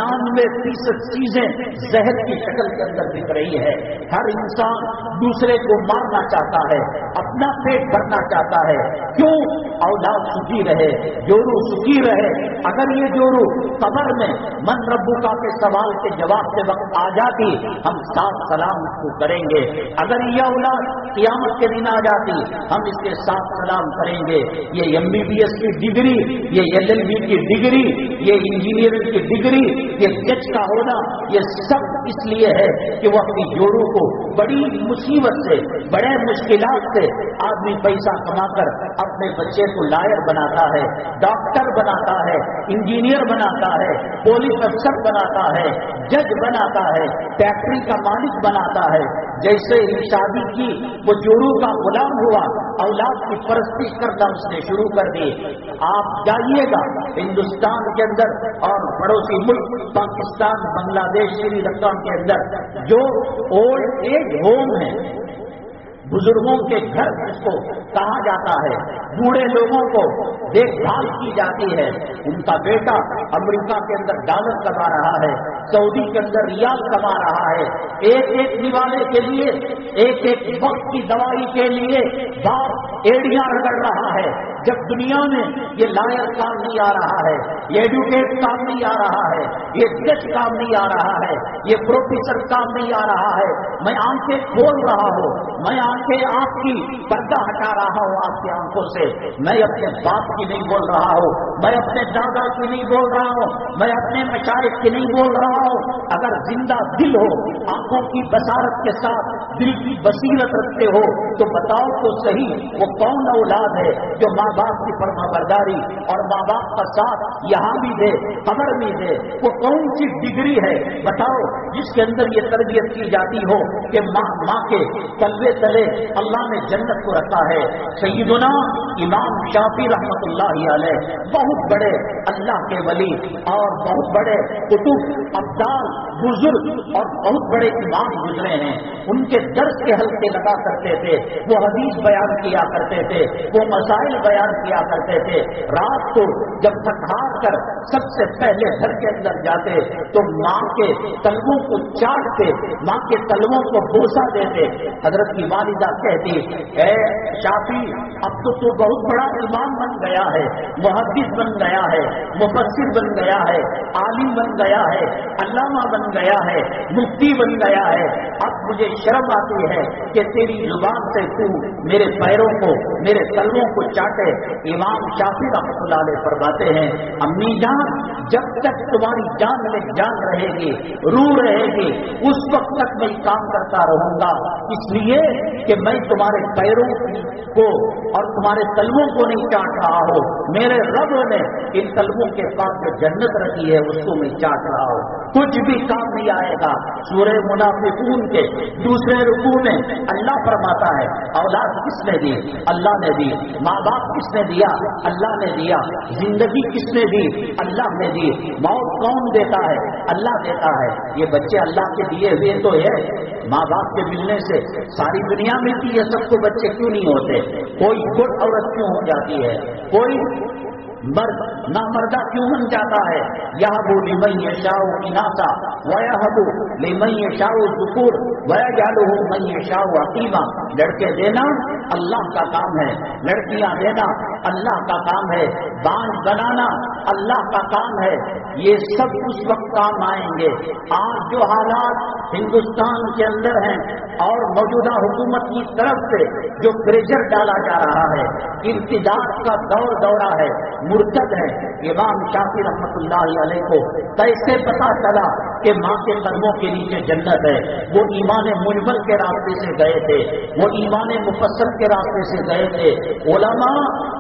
99% چیزیں زہر کی شکل کے اندر بک رہی ہے۔ ہر انسان دوسرے کو مارنا چاہتا ہے، اپنا پیٹ بھرنا چاہتا ہے، کیوں؟ اولاد سکھی رہے، جورو سکھی رہے۔ اگر یہ جورو قبر میں من ربکا کے سوال کے جواب کے وقت آ جاتی، ہم ساتھ سلام اس کو کریں گے۔ اگر یہ اولاد قیامت کے دن آ جاتی، ہم اس کے ساتھ سلام کریں گے۔ یہ MBBS کی ڈگری، یہ LLB کی ڈگری، یہ انجینئرنگ کی ڈگری، یہ جج کا ہونا، یہ سب اس لیے ہے کہ وہ اپنی جورو کو بڑی مصیبت سے، بڑے مشکلات سے آدمی پیسہ کما کر اپنے بچے کو لائر بناتا ہے، ڈاکٹر بناتا ہے، انجینئر بناتا ہے، پولیس افسر بناتا ہے، جج بناتا ہے، فیکٹری کا مالک بناتا ہے۔ جیسے ہی شادی کی وہ جورو کا غلام ہوا، اولاد کی پرستی کرنا اس نے شروع کر دی۔ آپ جائیے گا ہندوستان کے اندر اور پڑوسی ملک پاکستان، بنگلہ دیش، سری لنکا کے اندر جو اولڈ ایج ہوم ہے، بزرگوں کے گھر جس کو کہا جاتا ہے، بوڑھے لوگوں کو دیکھ بھال کی جاتی ہے۔ ان کا بیٹا امریکہ کے اندر ڈالر کما رہا ہے، سعودی کے اندر ریال کما رہا ہے، ایک ایک نوالے کے لیے، ایک ایک وقت کی دوائی کے لیے باپ ایڑیاں رگڑ رہا ہے۔ جب دنیا میں یہ لائر کام نہیں آ رہا ہے، یہ ایڈوکیٹ کام نہیں آ رہا ہے، یہ جج کام نہیں آ رہا ہے، یہ پروفیسر کام نہیں آ رہا ہے، میں آنکھیں کھول رہا ہوں، میں آنکھیں آپ کی پردہ ہٹا رہا ہوں آپ کی آنکھوں سے۔ میں اپنے باپ کی نہیں بول رہا ہوں، میں اپنے دادا کی نہیں بول رہا ہوں، میں اپنے مشائخ کی نہیں بول رہا ہوں۔ اگر زندہ دل ہو، آنکھوں کی بصارت کے ساتھ دل کی بصیرت رکھتے ہو تو بتاؤ تو صحیح وہ کون اولاد ہے جو ماں باپ کی فرما برداری اور ماں باپ کا ساتھ یہاں بھی دے، قبر بھی دے؟ وہ کون سی ڈگری ہے بتاؤ جس کے اندر یہ تربیت کی جاتی ہو کہ ماں کے تلوے تلے اللہ نے جنت کو رکھا ہے۔ سیدنا امام شافعی رحمت اللہ علیہ بہت بڑے اللہ کے ولی اور بہت بڑے قطب ابدال بزرگ اور بہت بڑے امام گزرے ہیں۔ ان کے درس کے حلقے لگا کرتے تھے، وہ حدیث بیان کیا کرتے تھے، وہ مسائل بیان کیا کرتے تھے۔ رات کو جب تھک ہار کر سب سے پہلے گھر کے اندر جاتے تو ماں کے تلووں کو چاٹتے، ماں کے تلووں کو بوسہ دیتے۔ حضرت کی والدہ کہتی، اے شافعی اب تو بہت بڑا امام بن گیا ہے، محدث بن گیا ہے، مفسر بن گیا ہے، عالم بن گیا ہے، علامہ بن گیا ہے، مفتی بن گیا ہے، اب مجھے شرم آتی ہے کہ تیری زبان سے تو میرے پیروں کو، میرے تلووں کو چاٹے۔ امام شافعی رحمۃ اللہ علیہ فرماتے ہیں، امی جان جب تک تمہاری جان میں جان رہے گی، روح رہے گی، اس وقت تک میں کام کرتا رہوں گا، اس لیے کہ میں تمہارے پیروں کو اور تمہارے تلووں کو نہیں چاٹ رہا ہوں، میرے رب نے ان تلووں کے پاس جو جنت رکھی ہے اس کو میں چاٹ رہا ہوں، کچھ بھی کام نہیں آئے گا۔ سورہ منافقون کے دوسرے رکوع میں اللہ فرماتا ہے، اولاد کس نے دی؟ اللہ نے دی۔ ماں باپ کس نے دیا؟ اللہ نے دیا۔ زندگی کس نے دی؟ اللہ نے دی۔ موت کون دیتا ہے؟ اللہ دیتا ہے۔ یہ بچے اللہ کے دیے ہوئے تو ہے، ماں باپ کے ملنے سے ساری دنیا ملتی ہے، سب کو بچے کیوں نہیں ہوتے؟ کوئی گڈ عورت کیوں ہو جاتی ہے؟ کوئی مرد نامردہ کیوں بن جاتا ہے؟ یہب لمن یشاء اناثا ویہب لمن یشاء ذکور ویجعلہ من یشاء عقیما۔ لڑکے دینا اللہ کا کام ہے، لڑکیاں دینا اللہ کا کام ہے، بانج بنانا اللہ کا کام ہے۔ یہ سب اس وقت کام آئیں گے۔ آج جو حالات ہندوستان کے اندر ہیں اور موجودہ حکومت کی طرف سے جو پریشر ڈالا جا رہا ہے، ارتداد کا دور دورہ ہے، مرتد ہے۔ امام شافعی رحمۃ اللہ علیہ کو کیسے پتا چلا کہ ماں کے قدموں کے نیچے جنت ہے؟ وہ ایمان مجمل کے راستے سے گئے تھے، وہ ایمان مفصل کے راستے سے گئے تھے۔ علماء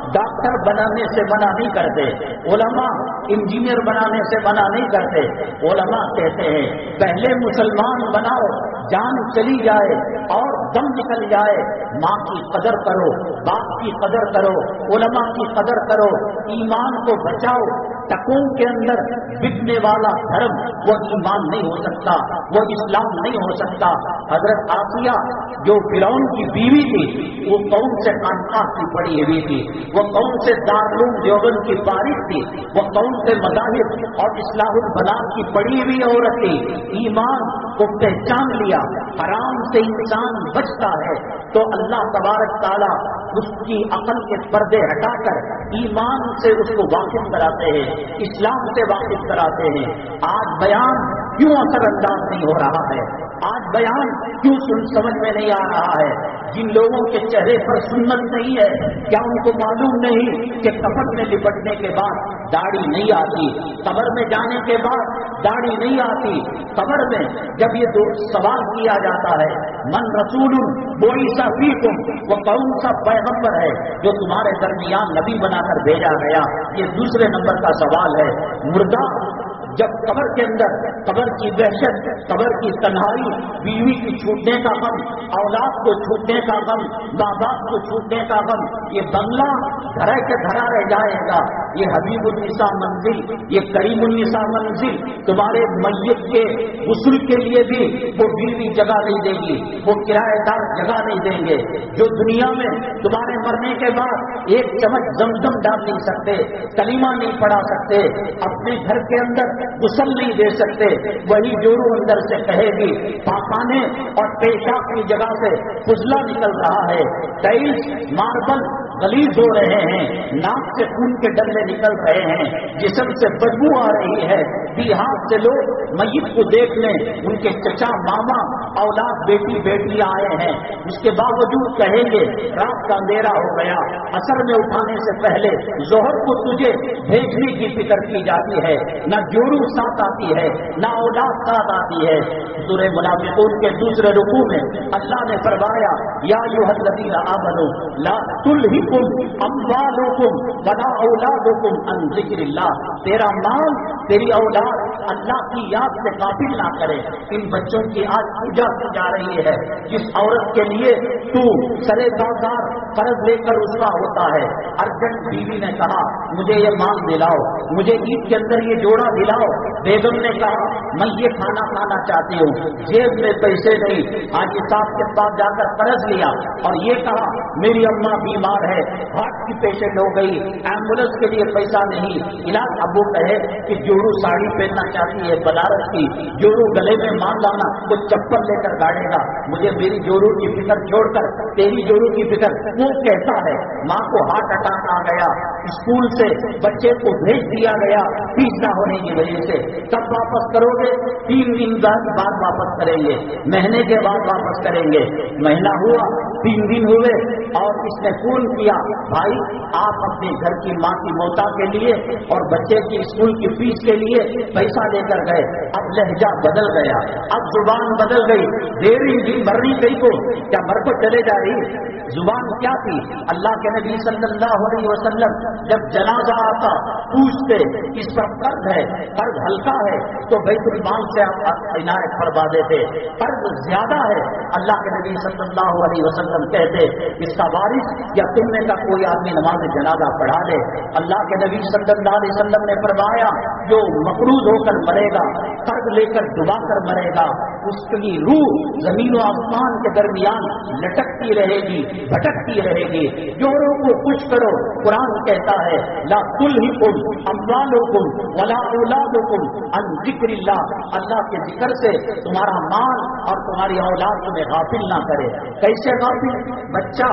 डॉक्टर बनाने से मना नहीं करते, उलमा इंजीनियर बनाने से मना नहीं करते। उलमा कहते हैं पहले मुसलमान बनाओ, जान चली जाए और दम निकल जाए, माँ की कदर करो, बाप की कदर करो, उलमा की कदर करो, ईमान को बचाओ। टकों के अंदर बिकने वाला धर्म वो ईमान नहीं हो सकता, वो इस्लाम नहीं हो सकता। हजरत आसिया जो फिरौन की बीवी थी, वो कौन से खानकाह की पड़ी हुई थी, वो कौन से दारुल देवबंद की वारिस थी, वो कौन से मज़ाहिब और इस्लाहुल बलाग की पड़ी हुई औरत थी। ईमान को पहचान लिया, हराम से इंसान बचता है तो अल्लाह तबारक ताला उसकी अकल के पर्दे हटाकर ईमान से उसको वाकिफ कराते हैं, इस्लाम से वाकिफ कराते हैं। आज बयान क्यों असरअंदाज नहीं हो रहा है, आज बयान क्यों समझ में नहीं आ रहा है? जिन लोगों के चेहरे पर सुन्नत नहीं है, क्या उनको मालूम नहीं कि कफन में लिपटने के बाद दाढ़ी नहीं आती, कब्र में जाने के बाद दाढ़ी नहीं आती? कब्र में जब ये दो सवाल किया जाता है, मन रसूलुन बुइसा फीकुम, वो कौन सा पैगंबर है जो तुम्हारे दरमियान नबी बनाकर भेजा गया? ये दूसरे नंबर का सवाल है। मुर्दा जब कब्र के अंदर, कब्र की वहशत, कब्र की तन्हाई, बीवी की छूटने का गम, औलाद को छूटने का गम, माँ बाप को छूटने का गम, ये बंगला धरा के धरा रह जाएगा। ये हबीबुन्निसा मंजिल, ये करीमुन्निसा मंजिल, तुम्हारे मैयत के गुस्ल के लिए भी वो बीवी जगह नहीं देगी, वो किराएदार जगह नहीं देंगे। जो दुनिया में तुम्हारे मरने के बाद एक चम्मच जमजम डाल नहीं सकते, कलीमा नहीं पढ़ा सकते, अपने घर के अंदर गुस्ल नहीं दे सकते, वही जोरू अंदर से कहेगी पाखाने और पेशाब की जगह से फुजला निकल रहा है, टाइल्स मार्बल गलीज हो रहे हैं, नाक से खून के डल्ले निकल रहे हैं, जिस्म से बदबू आ रही है। बिहार से लोग मय्यत को देखने, उनके चचा मामा औलाद बेटी बेटियां आए हैं, उसके बावजूद कहेंगे रात का अंधेरा हो गया, असर में उठाने से पहले जोहर को तुझे भेजने की फिक्र की जाती है। न जोरू साथ आती है, न औलाद साथ आती है। सूरह मुनाफिकून के दूसरे रुकू में अल्लाह ने फरमाया या अय्युहल्लज़ीना आमनू ला तुल्हिकुम अम्वालुकुम वला औलादुकुम अन ज़िक्रिल्लाह, तेरा माल तेरी औलाद अल्लाह की याद से गाफिल ना करे। इन बच्चों की आज पूजा की जा रही है, जिस औरत के लिए तू सरे बाजार कर्ज लेकर उसका होता है। अर्जेंट बीवी ने कहा मुझे ये माल दिलाओ, मुझे ईद के अंदर ये जोड़ा दिलाओ। बेगम ने कहा मैं ये खाना खाना चाहती हूँ, जेब में पैसे नहीं, हाजी साहब के पास जाकर कर्ज लिया और ये कहा मेरी अम्मा बीमार है, हार्ट की पेशेंट हो गई, एम्बुलेंस के लिए पैसा नहीं, इलाज। अब वो कहे कि जोरू साड़ी पहनना चाहती है बनारस की, जोरू गले में मान लाना, वो चप्पल लेकर गाड़ेगा, मुझे मेरी जोरू की फिक्र छोड़कर तेरी जोरू की फिक्र। वो कैसा है? माँ को हार्ट अटैक आ गया, स्कूल से बच्चे को भेज दिया गया फीस न होने की वजह से, कब वापस करोगे? 3 दिन बाद वापस करेंगे, महीने के बाद वापस करेंगे। महीना हुआ, 3 दिन हुए और इसने फोन किया भाई आप अपने घर की माँ की मौता के लिए और बच्चे की स्कूल की फीस के लिए पैसा लेकर गए। अब लहजा बदल गया, अब जुबान बदल गई, देरी मरनी गई को क्या मर को चले जा रही? जुबान क्या थी? अल्लाह के नबी सल्लल्लाहु अलैहि वसल्लम जब जनाजा आता पूछते इस पर कर्ज है, कर्ज हल्का है तो बैतुल माल से आप इनायत फरमा देते, कर्ज ज्यादा है अल्लाह के नबी सल्लल्लाहु अलैहि वसल्लम कहते इसका वारिस या तुमने का कोई आदमी नमाज जनाजा पढ़ा दे। अल्लाह के नबी सल्लल्लाहु अलैहि वसल्लम ने फरमाया जो मकरूज होकर मरेगा, कर्ज लेकर डुबा कर मरेगा, उसकी रूह जमीन और आसमान के दरमियान लटकती रहेगी, भटकती रहेगी। जोरों को कुछ करो, कुरान कहता है ला तुल्हिकुम अम्वालुकुम वला औलादुकुम अन ज़िक्रिल्लाह, अल्लाह के जिक्र से तुम्हारा माल और तुम्हारी औलाद तुम्हें गाफिल ना करे। कैसे गाफिल? बच्चा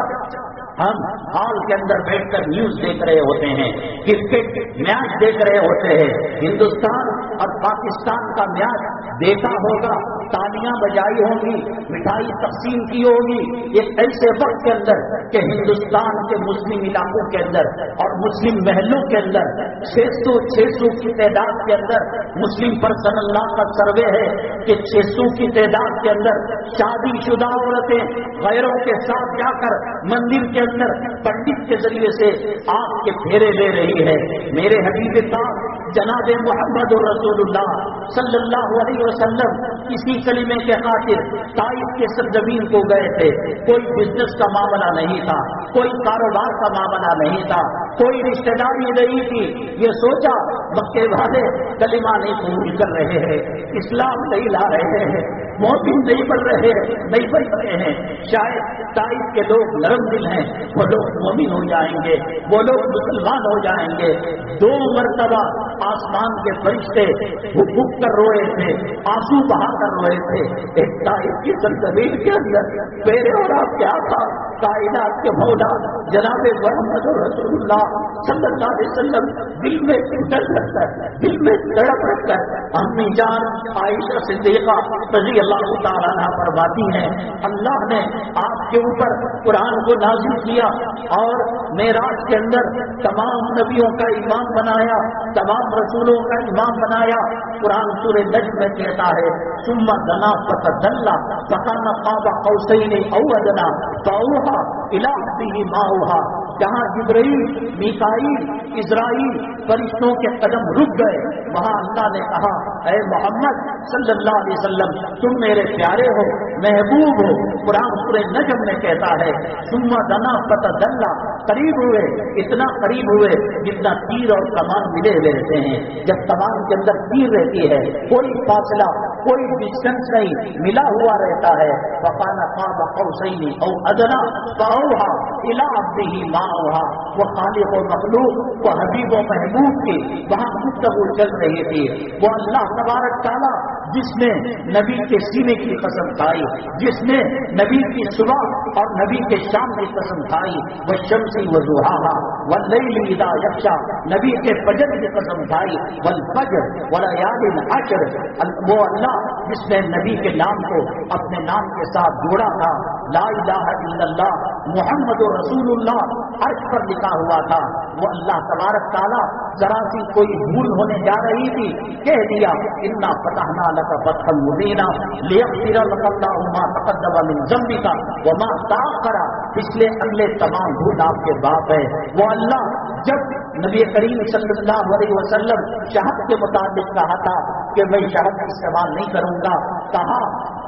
हम हॉल के अंदर बैठकर न्यूज देख रहे होते हैं, क्रिकेट मैच देख रहे होते हैं, हिंदुस्तान और पाकिस्तान का मैच देखा होगा, تالیاں بجائی ہوں گی، مٹھائی تقسیم کی ہوگی، ایک ایسے وقت کے اندر کہ ہندوستان کے مسلم علاقوں کے اندر اور مسلم محلوں کے اندر 600 کی تعداد کے اندر مسلم پرسن اللہ کا سروے ہے کہ 600 کی تعداد کے اندر شادی شدہ عورتیں غیروں کے ساتھ جا کر مندر کے اندر پنڈت کے ذریعے سے آپ کے پھیرے لے رہی ہے۔ میرے حبیب پاک جناب محمد رسول اللہ صلی اللہ علیہ وسلم کسی کلمے کے خاطر طائف کے سرزمین کو گئے تھے۔ کوئی بزنس کا معاملہ نہیں تھا، کوئی کاروبار کا معاملہ نہیں تھا، کوئی رشتہ داری نہیں تھی۔ یہ سوچا مکے والے کلمہ نہیں قبول کر رہے ہیں، اسلام نہیں لا رہے ہیں، مومن نہیں بن رہے ہیں، شاید طائف کے لوگ نرم دل ہیں، وہ لوگ مومن ہو جائیں گے، وہ لوگ مسلمان ہو جائیں گے۔ 2 مرتبہ آسمان کے فرشتے حکم کر روئے تھے، آنسو بہا کر روئے تھے۔ ایک طائف کی سرزمین کے اندر میرے اور آپ کیا تھا، کائنات کے مولا جناب محمد رسول اللہ صلی اللہ علیہ وسلم دل میں ڈر رکھ کر، دل میں تڑپ رکھ کر امی جان عائشہ صدیقہ رضی اللہ تعالیٰ عنہا فرماتی ہیں اللہ نے آپ کے اوپر قرآن کو نازل کیا اور معراج کے اندر تمام نبیوں کا امام بنایا، تمام رسولوں کا امام بنایا۔ قرآن سورہ نجم میں کہتا ہے ثم دنا فتدلى فكان قاب قوسين او ادنى فاوحى الى عبده ما اوحى۔ جہاں جبرائیل، میکائیل، اسرائیل فرشتوں کے قدم رک گئے، وہاں اللہ نے کہا اے محمد صلی اللہ علیہ وسلم تم میرے پیارے ہو، محبوب ہو۔ قرآن سورہ نجم میں کہتا ہے ثم دنا فتدلى، قریب ہوئے، اتنا قریب ہوئے جتنا تیر اور کمان ملے ہوئے رہتے ہیں۔ جب کمان کے اندر تیر رہتی ہے کوئی فاصلہ، کوئی ڈسٹینس نہیں، ملا ہوا رہتا ہے۔ فَكَانَ قَابَ قَوْسَيْنِ أَوْ أَدْنَىٰ فَأَوْحَىٰ إِلَىٰ عَبْدِهِ مَا أَوْحَىٰ۔ وہ خالق و مخلوق، وہ حبیب و محبوب کی وہاں گفتگو چل رہی تھی۔ وہ اللہ تبارک تعالیٰ جس نے نبی کے سینے کی قسم کھائی، جس نے نبی کی صبح اور نبی کے شام کی قسم کھائی، والشمس وضحاها واللیل اذا یغشی، نبی کے فجر کی قسم کھائی، والفجر وليال عشر، وہ اللہ جس نے نبی کے نام کو اپنے نام کے ساتھ جوڑا تھا، لا الہ الا اللہ محمد رسول اللہ عرش پر لکھا ہوا تھا، وہ اللہ تبارک تعالیٰ ذرا سی کوئی بھول ہونے جا رہی تھی، کہہ دیا انا فتحنا لک فتحا مبینا لیغفر لک اللہ ما تقدم من ذنبک وما تاخر، پچھلے اگلے تمام بھول آپ کے باپ ہے۔ وہ اللہ جب نبی کریم صلی اللہ علیہ وسلم شہد کے متعلق کہا تھا کہ میں شہد استعمال نہیں کروں گا، کہا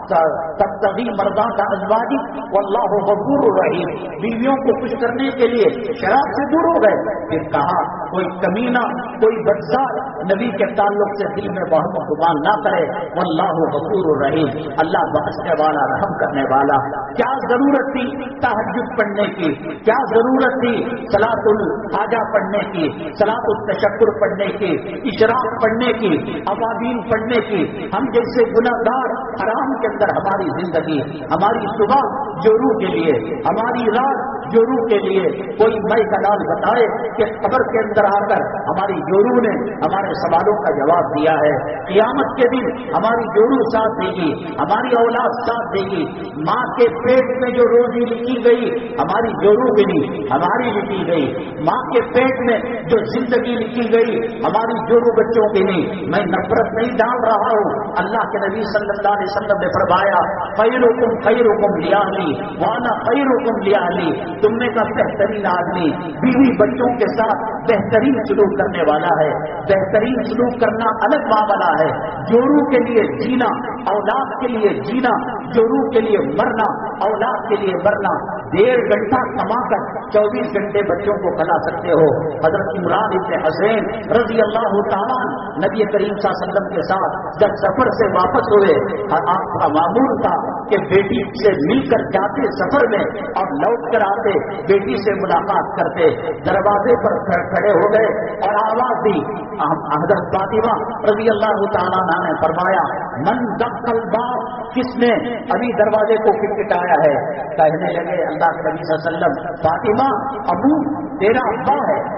تبتغی مرضات ازواجک واللہ غفور رحیم، بیویوں کو خوش کرنے کے لیے شراب سے دور ہو گئے۔ پھر کہا کوئی کمینہ، کوئی بدزار نبی کے تعلق سے دل میں بہت گمان نہ کرے، واللہ غفور رحیم، اللہ بخشنے والا، رحم کرنے والا۔ کیا ضرورت تھی تہجد پڑھنے کی، کیا ضرورت تھی صلاۃ الحاجہ پڑھنے کی، صلاۃ التشکر پڑھنے کی، اشراق پڑھنے کی، اوابین پڑھنے کی؟ ہم جیسے گناہگار حرام کے اندر ہماری زندگی، ہماری صبح جورو کے لیے، ہماری رات جورو کے لیے، کوئی مائی کا لال بتائے کہ قبر کے اندر آ کر ہماری جورو نے ہمارے سوالوں کا جواب دیا ہے۔ قیامت کے دن ہماری جورو ساتھ دے گی، ہماری اولاد ساتھ دے گی۔ ماں کے پیٹ میں جو روزی لکھی گئی ہماری جورو بھی نہیں، ہماری لکھی گئی۔ ماں کے پیٹ میں جو زندگی لکھی گئی ہماری جورو بچوں کی نہیں۔ میں نفرت نہیں ڈال رہا ہوں، اللہ کے نبی صلی اللہ علیہ وسلم نے فرمایا خیرکم خیرکم لأہلی وانا خیرکم لأہلی، تم میں کا بہترین آدمی بیوی بچوں کے ساتھ بہترین سلوک کرنے والا ہے۔ بہترین سلوک کرنا الگ معاملہ ہے، جورو کے لیے جینا، اولاد کے لیے جینا، جورو کے لیے مرنا، اولاد کے لیے مرنا۔ 1.5 گھنٹہ کما کر 24 گھنٹے بچوں کو کھلا سکتے ہو۔ حضرت عمران ابن حسین رضی اللہ تعالیٰ نبی کریم صلی اللہ علیہ وسلم کے ساتھ جب سفر سے واپس ہوئے، آپ کا معمول تھا کہ بیٹی سے مل کر جاتے سفر میں اور لوٹ کر آتے بیٹی سے ملاقات کرتے۔ دروازے پر کھڑے ہو گئے اور آواز دی، حضرت فاطمہ رضی اللہ تعالیٰ عنہ نے فرمایا من دخل باب، کس نے ابھی دروازے کو کھٹکھٹایا ہے؟ کہنے لگے اللہ کے نبی صلی اللہ علیہ وسلم فاطمہ ابو تیرا ابا ہے،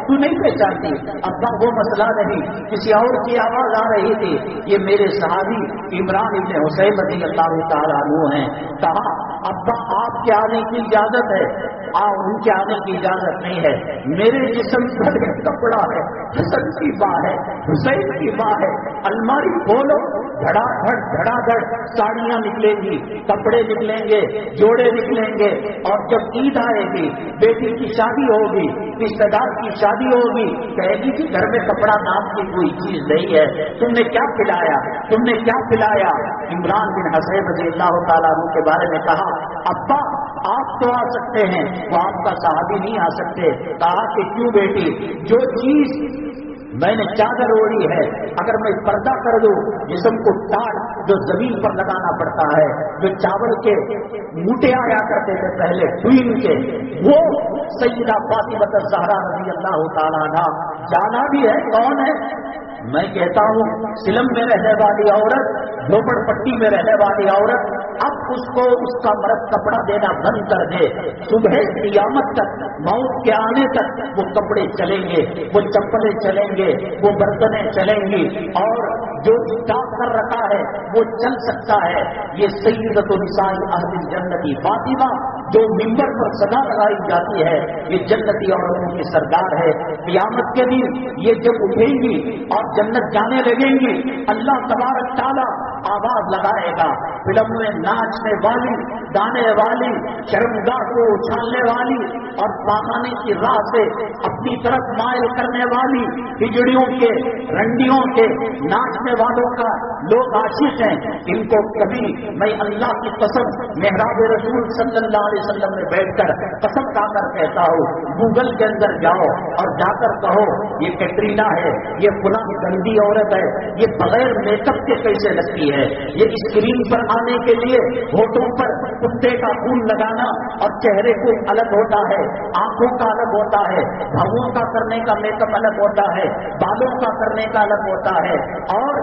تو نہیں پہچانتی؟ ابا وہ مسئلہ نہیں، کسی اور کی آواز آ رہی تھی، یہ میرے صحابی عمران ابن حسین رضی اللہ تعالیٰ عنہ ہیں۔ کہا ابا آپ کے آنے کی اجازت ہے، ان کے آنے کی اجازت نہیں ہے، میرے جسم پر ایک کپڑا ہے، حسن کی ماں ہے، حسین کی ماں ہے، الماری کھولو، دھڑا دھڑ ساڑیاں نکلیں گی، کپڑے نکلیں گے، جوڑے نکلیں گے، اور جب عید آئے گی، بیٹی کی شادی ہوگی، رشتے دار کی شادی ہوگی، کہے گی کہ گھر میں کپڑا نام کی کوئی چیز نہیں ہے، تم نے کیا پلایا، تم نے کیا پلایا؟ عمران بن حسین رضی اللہ تعالیٰ عنہ کے بارے میں کہا ابا آپ تو آ سکتے ہیں، وہ آپ کا صحابی نہیں آ سکتے۔ کہا کہ کیوں بیٹی؟ جو چیز میں نے چادر اوڑھی ہے، اگر میں پردہ کر دوں، جسم کو ٹاٹ جو زمین پر لگانا پڑتا ہے، جو چاول کے موٹے آیا کرتے تھے پہلے ٹوین کے، وہ سیدہ فاطمہ الزہرا رضی اللہ تعالیٰ عنہا جانا بھی ہے۔ کون ہے؟ میں کہتا ہوں سلم میں رہنے والی عورت، جھوپڑ پٹی میں رہنے والی عورت، اب اس کو اس کا مرد کپڑا دینا بند کر دے، صبح قیامت تک، موت کے آنے تک وہ کپڑے چلیں گے، وہ چپلیں چلیں گے، وہ برتنیں چلیں گی، اور جو اسٹاک کر رکھا ہے وہ چل سکتا ہے۔ یہ سیدۃ النساء اہل الجنتی فاطمہ جو ممبر پر صدا لگائی جاتی ہے، یہ جنتی عورتوں کی سردار ہے۔ قیامت کے دن یہ جب اٹھیں گی اور جنت جانے لگیں گی، اللہ تبارک تعالیٰ آواز لگائے گا، فلم میں ناچنے والی، گانے والی، شرمگاہ کو اچھالنے والی اور پاخانے کی راہ سے اپنی طرف مائل کرنے والی ہجڑیوں کے، رنڈیوں کے، ناچنے والوں کا لوگ عاشق ہیں، ان کو کبھی میں اللہ کی قسم محراب رسول صلی اللہ علیہ وسلم میں بیٹھ کر قسم کھا کر کہتا ہوں، گوگل کے اندر جاؤ اور جا کر کہو یہ کیٹرینا ہے، یہ فلاں گندی عورت ہے، یہ بغیر میک اپ کے کیسے لگتی ہے، یہ اسکرین پر آنے کے لیے ہونٹوں پر کتے کا خون لگانا اور چہرے کو الگ ہوتا ہے، آنکھوں کا الگ ہوتا ہے، بھووں کا کرنے کا میک اپ الگ ہوتا ہے، بالوں کا کرنے کا الگ ہوتا ہے، اور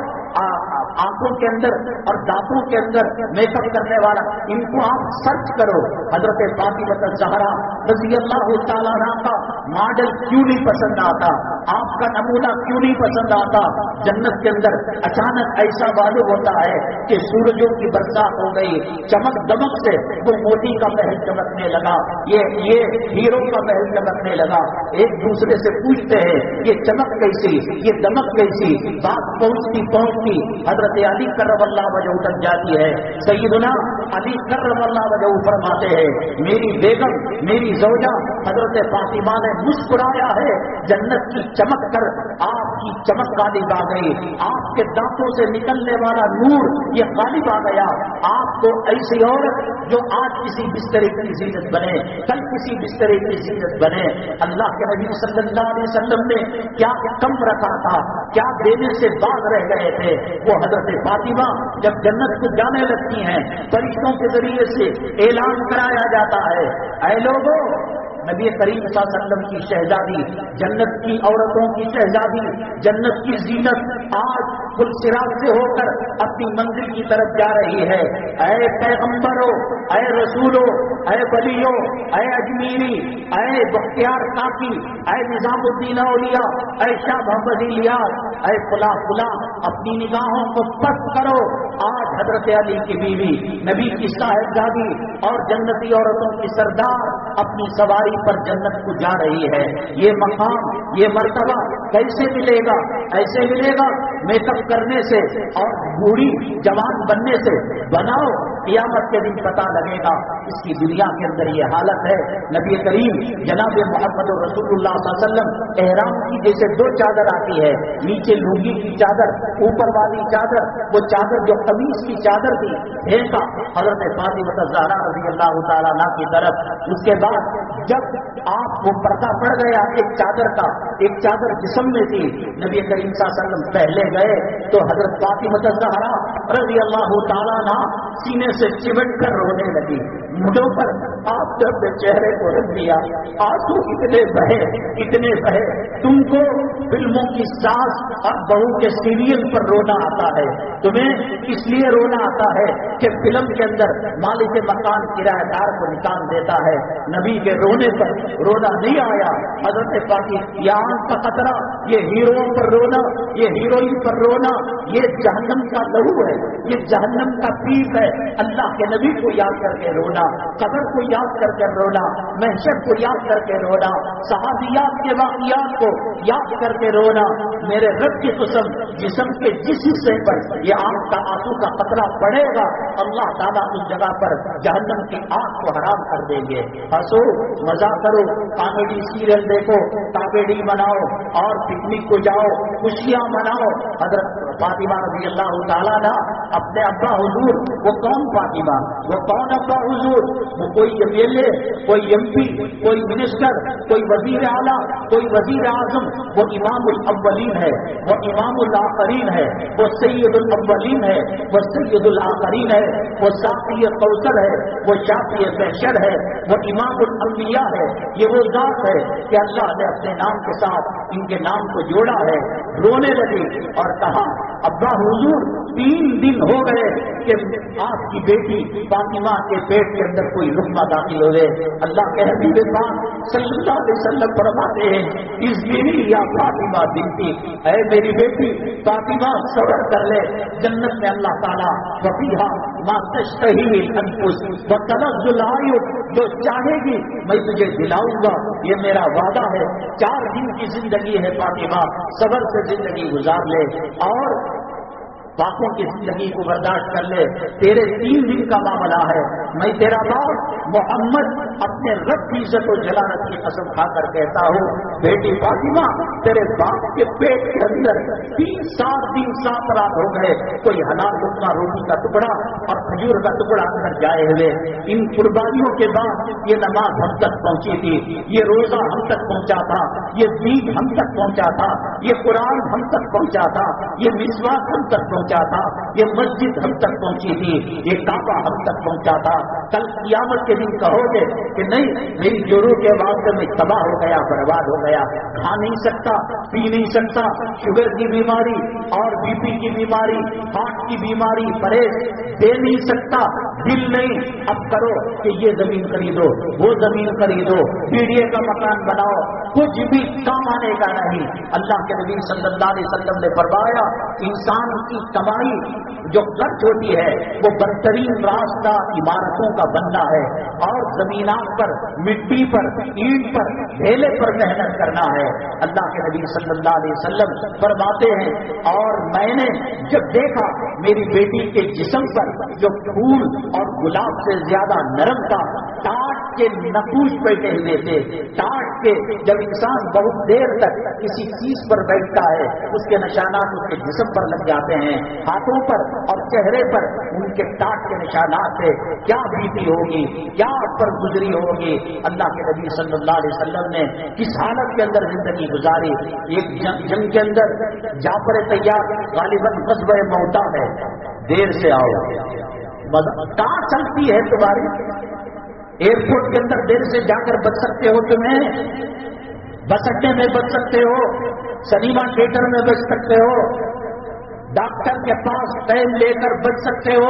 آنکھوں کے اندر اور دانتوں کے اندر میک اپ کرنے والا، ان کو آپ سرچ کرو۔ حضرت فاطمہ الزہرا رضی اللہ تعالیٰ عنہ کا ماڈل کیوں نہیں پسند آتا، آپ کا نمونہ کیوں نہیں پسند آتا؟ جنت کے اندر اچانک ایسا معلوم ہوتا ہے کہ سورجوں کی برسات ہو گئی، چمک دمک سے وہ موتی کا محل چمکنے لگا، یہ ہیرو کا محل چمکنے لگا، ایک دوسرے سے پوچھتے ہیں یہ چمک کیسی، یہ دمک کیسی؟ بات پہنچتی حضرت علی کرم اللہ وجہہ تک جاتی ہے۔ سیدنا علی کرم اللہ وجہہ فرماتے ہیں میری بیگم، میری زوجہ حضرت فاطمہ نے مسکرایا ہے، جنت کی چمک کر آپ کی چمک غالب آ گئی، آپ کے دانتوں سے نکلنے والا نور یہ غالب آ گیا، آپ کو ایسی عورت جو آج کسی بسترے کی زینت بنے، کل کسی بسترے کی زینت بنے۔ اللہ کے نبی صلی اللہ علیہ وسلم نے کیا کم رکھا تھا، کیا دینے سے باز رہ گئے تھے، وہ حضرت فاطمہ جب جنت کو جانے لگتی ہیں، فرشتوں کے ذریعے سے اعلان کرایا جاتا ہے، اے لوگوں، نبی کریم صلی اللہ علیہ وسلم کی شہزادی، جنت کی عورتوں کی شہزادی، جنت کی زینت آج پل صراط سے ہو کر اپنی منزل کی طرف جا رہی ہے۔ اے پیغمبروں، اے رسولوں، اے ولیوں، اے اجمیری، اے بختیار کاکی، اے نظام الدین اولیاء، اے شاہ محمد الیاس، اے فلاں فلاں، اپنی نگاہوں کو پست کرو، آج حضرت علی کی بیوی، نبی کی صاحبزادی اور جنتی عورتوں کی سردار اپنی سواری پر جنت کو جا رہی ہے۔ یہ مقام، یہ مرتبہ کیسے ملے گا؟ ایسے ملے گا میک اپ کرنے سے اور بوڑھی جوان بننے سے۔ بناؤ، قیامت کے دن پتہ لگے گا۔ اس کی دنیا کے اندر یہ حالت ہے۔ نبی کریم جناب محمد رسول اللہ صلی اللہ علیہ وسلم احرام کی جیسے دو چادر آتی ہے، نیچے لنگی کی چادر، اوپر والی چادر، وہ چادر جو قمیص کی چادر تھی، پھینکا حضرت فاطمہ الزہرا رضی اللہ تعالیٰ عنہ کی طرف۔ اس کے بعد جب آپ وہ پردہ پڑ گیا ایک چادر کا، ایک چادر جسم میں تھی، نبی کریم صلی اللہ علیہ وسلم پہلے گئے تو حضرت فاطمہ الزہرا رضی اللہ تعالیٰ عنہ سینے سے چمٹ کر رونے لگی، مڈوں پر آپ نے اپنے چہرے کو رکھ دیا، آنسو اتنے بہے تم کو فلموں کی ساس اور بہو کے سیریل پر رونا آتا ہے، تمہیں اس لیے رونا آتا ہے کہ فلم کے اندر مالک مکان کرایہ دار کو نکال دیتا ہے، نبی کے رونے پر رونا نہیں آیا۔ حضرت پاکی یہ آنکھ کا قطرہ، یہ ہیرو پر رونا، یہ ہیروئن پر رونا، یہ جہنم کا لہو ہے، یہ جہنم کا پیپ ہے۔ اللہ کے نبی کو یاد کر کے رونا، قبر کو یاد کر کے رونا، محشر کو یاد کر کے رونا، صحابیات کے واقعات کو یاد کر کے رونا۔ میرے رب کی قسم، جسم کے جس حصے پر یہ آنکھ کا آنسو کا قطرہ پڑے گا، اللہ تعالیٰ اس جگہ پر جہنم کی آگ کو حرام کر دیں گے۔ ہنسو، مزہ کرو، کامیڈی سیریل دیکھو، کامیڈی مناؤ اور پکنک کو جاؤ، خوشیاں مناؤ۔ حضرت فاطمہ رضی اللہ تعالیٰ نے اپنے ابا حضور، وہ کون فاطمہ، وہ کون ابا حضور، وہ کوئی ایم ایل اے، کوئی ایم پی، کوئی منسٹر، کوئی وزیر اعلیٰ، کوئی وزیر اعظم، وہ امام الاولین ہے، وہ امام الآخرین ہے، وہ سید الاولین ہے، وہ سید الآخرین ہے، وہ ساقی کوثر ہے، وہ شافی محشر ہے، وہ امام الانبیاء ہے۔ یہ وہ ذات ہے کہ اللہ نے اپنے نام کے ساتھ ان کے نام کو جوڑا ہے۔ رونے لگی اور کہا، ابا حضور 3 دن ہو گئے کہ آپ کی بیٹی فاطمہ کے پیٹ کے اندر کوئی لقمہ داخل ہو گئے۔ اللہ کے حبیب پاک صلی اللہ علیہ وسلم فرماتے ہیں، اس لیے یا فاطمہ بنتی، اے میری بیٹی فاطمہ صبر کر لے، جنت میں اللہ تعالیٰ وفیہا ما تشتہی الانفس وتلذ الاعین، جو چاہے گی میں تجھے دلاؤں گا، یہ میرا وعدہ ہے۔ 4 دن کی زندگی ہے فاطمہ، صبر سے زندگی گزار لے اور باقوں کی زندگی کو برداشت کر لے، تیرے 3 دن کا معاملہ ہے۔ میں تیرا باپ محمد اپنے رب کی عزت و جلالت کی قسم کھا کر کہتا ہوں، بیٹی فاطمہ تیرے باپ کے پیٹ کے اندر 7 دن 7 رات ہو گئے، کوئی حلال لقمہ روٹی کا ٹکڑا اور کھجور کا ٹکڑا اندر جائے ہوئے۔ ان قربانیوں کے بعد یہ نماز ہم تک پہنچی تھی، یہ روزہ ہم تک پہنچا تھا، یہ دین ہم تک پہنچا تھا، یہ قرآن ہم تک پہنچا تھا، یہ مسواک ہم تک پہنچا تھا، یہ مسجد ہم تک پہنچی تھی، یہ کعبہ ہم تک پہنچا تھا۔ کل قیامت کے دن کہو گے کہ نہیں، میری جوڑوں کے واسطے میں تباہ ہو گیا، برباد ہو گیا، کھا نہیں سکتا، پی نہیں سکتا، شوگر کی بیماری اور بی پی کی بیماری، ہارٹ کی بیماری، پرہیز دے نہیں سکتا، دل نہیں، اب کرو کہ یہ زمین خریدو، وہ زمین خریدو، پیڑھیے کا مکان بناؤ، کچھ بھی کام آنے کا نہیں۔ اللہ کے نبی صلی اللہ علیہ وسلم نے فرمایا، انسان کی کمائی جو خرچ ہوتی ہے وہ بدترین راستہ عمارتوں کا بننا ہے اور زمینات پر، مٹی پر، اینٹ پر، ڈھیلے پر محنت کرنا ہے۔ اللہ کے نبی صلی اللہ علیہ وسلم فرماتے ہیں، اور میں نے جب دیکھا میری بیٹی کے جسم پر جو پھول اور گلاب سے زیادہ نرم تھا، ٹاٹ کے نقوش بیٹھے ہوئے تھے، ٹاٹ کے، جب انسان بہت دیر تک کسی چیز پر بیٹھتا ہے اس کے نشانات اس کے جسم پر لگ جاتے ہیں، ہاتھوں پر اور چہرے پر ان کے ٹاٹ کے نشانات سے کیا بیتی ہوگی، کیا پر گزری ہوگی۔ اللہ کے نبی صلی اللہ علیہ وسلم نے کس حالت کے اندر زندگی گزاری۔ ایک جنگ کے اندر جعفر طیار غالباً غزوہ موتا ہے، دیر سے آؤ، کہاں چلتی ہے تمہاری؟ ایئرپورٹ کے اندر دیر سے جا کر بچ سکتے ہو، تمہیں بس اڈے میں بچ سکتے ہو، سنیما تھیٹر میں بچ سکتے ہو، ڈاکٹر کے پاس ٹائم لے کر بچ سکتے ہو،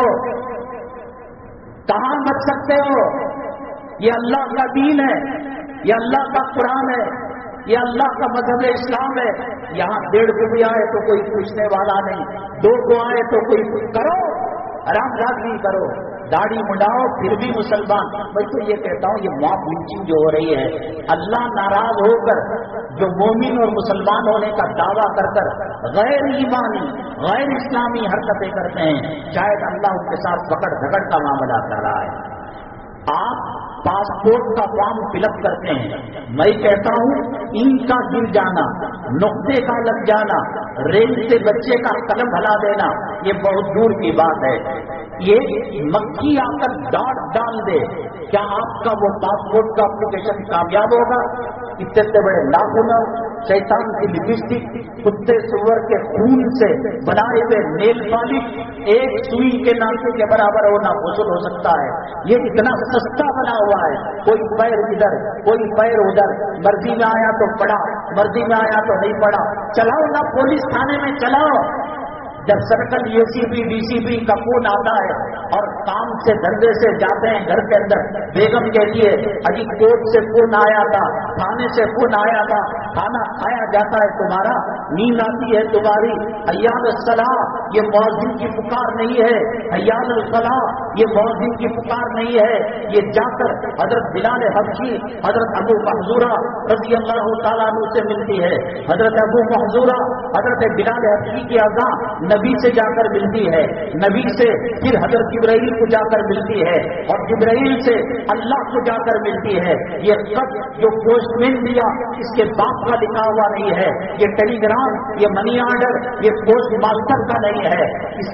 کہاں بچ سکتے ہو؟ یہ اللہ کا دین ہے، یہ اللہ کا قرآن ہے، یہ اللہ کا مذہب اسلام ہے۔ یہاں 1.5 کو بھی آئے تو کوئی پوچھنے والا نہیں، 2 کو آئے تو کوئی کرو، آرام راضی کرو، داڑھی منڈاؤ پھر بھی مسلمان۔ میں تو یہ کہتا ہوں، یہ موب لنچنگ جو ہو رہی ہے، اللہ ناراض ہو کر جو مومن اور مسلمان ہونے کا دعویٰ کر کر غیر ایمانی، غیر اسلامی حرکتیں کرتے ہیں، شاید اللہ ان کے ساتھ پکڑ دھکڑ کا معاملہ کر رہا ہے۔ آپ پاسپورٹ کا فارم فل اپ کرتے ہیں، میں کہتا ہوں ان کا گر جانا، نقطے کا لگ جانا، ریل سے بچے کا قلم ہلا دینا، یہ بہت دور کی بات ہے۔ یہ مکھی آ کر ڈاٹ ڈال دے، کیا آپ کا وہ پاسپورٹ کا اپلیکیشن کامیاب ہوگا؟ اتنے بڑے لاکھوں शैतान की लिपस्टिक, कुत्ते सुअर के खून से बनाए हुए नेल पॉलिश एक सुई के नाके के बराबर होना वसूल हो सकता है। ये इतना सस्ता बना हुआ है, कोई पैर इधर कोई पैर उधर, मर्जी में आया तो पड़ा, मर्जी में आया तो नहीं पड़ा। चलाओ ना पुलिस थाने में चलाओ। जब सर्कल एसीपी डीसीपी का फोन आता है और काम से धंधे से जाते हैं घर के अंदर, बेगम के लिए अजी कोर्ट से फोन आया था, थाने से फोन आया था, खाना खाया जाता है तुम्हारा, नींद आती है तुम्हारी, हय्याल सलाह ये मौज़िन की पुकार नहीं है, हय्याल सलाह ये मौज़िन की पुकार नहीं है। ये जाकर हजरत बिलाल हबशी हजरत अबू महजूरा रज़ी अल्लाह तआला अन्हु से मिलती है। हजरत अबू महजूरा हजरत बिलाल हबशी की अज़ा नबी से जाकर मिलती है, नबी से फिर हजरत जिब्राइल को जाकर मिलती है और जिब्राइल से अल्लाह को जाकर मिलती है। ये खत जो पोस्टमैन दिया इसके बाप का लिखा हुआ नहीं है, ये टेलीग्राम, ये मनी ऑर्डर, ये पोस्ट मास्टर का नहीं है,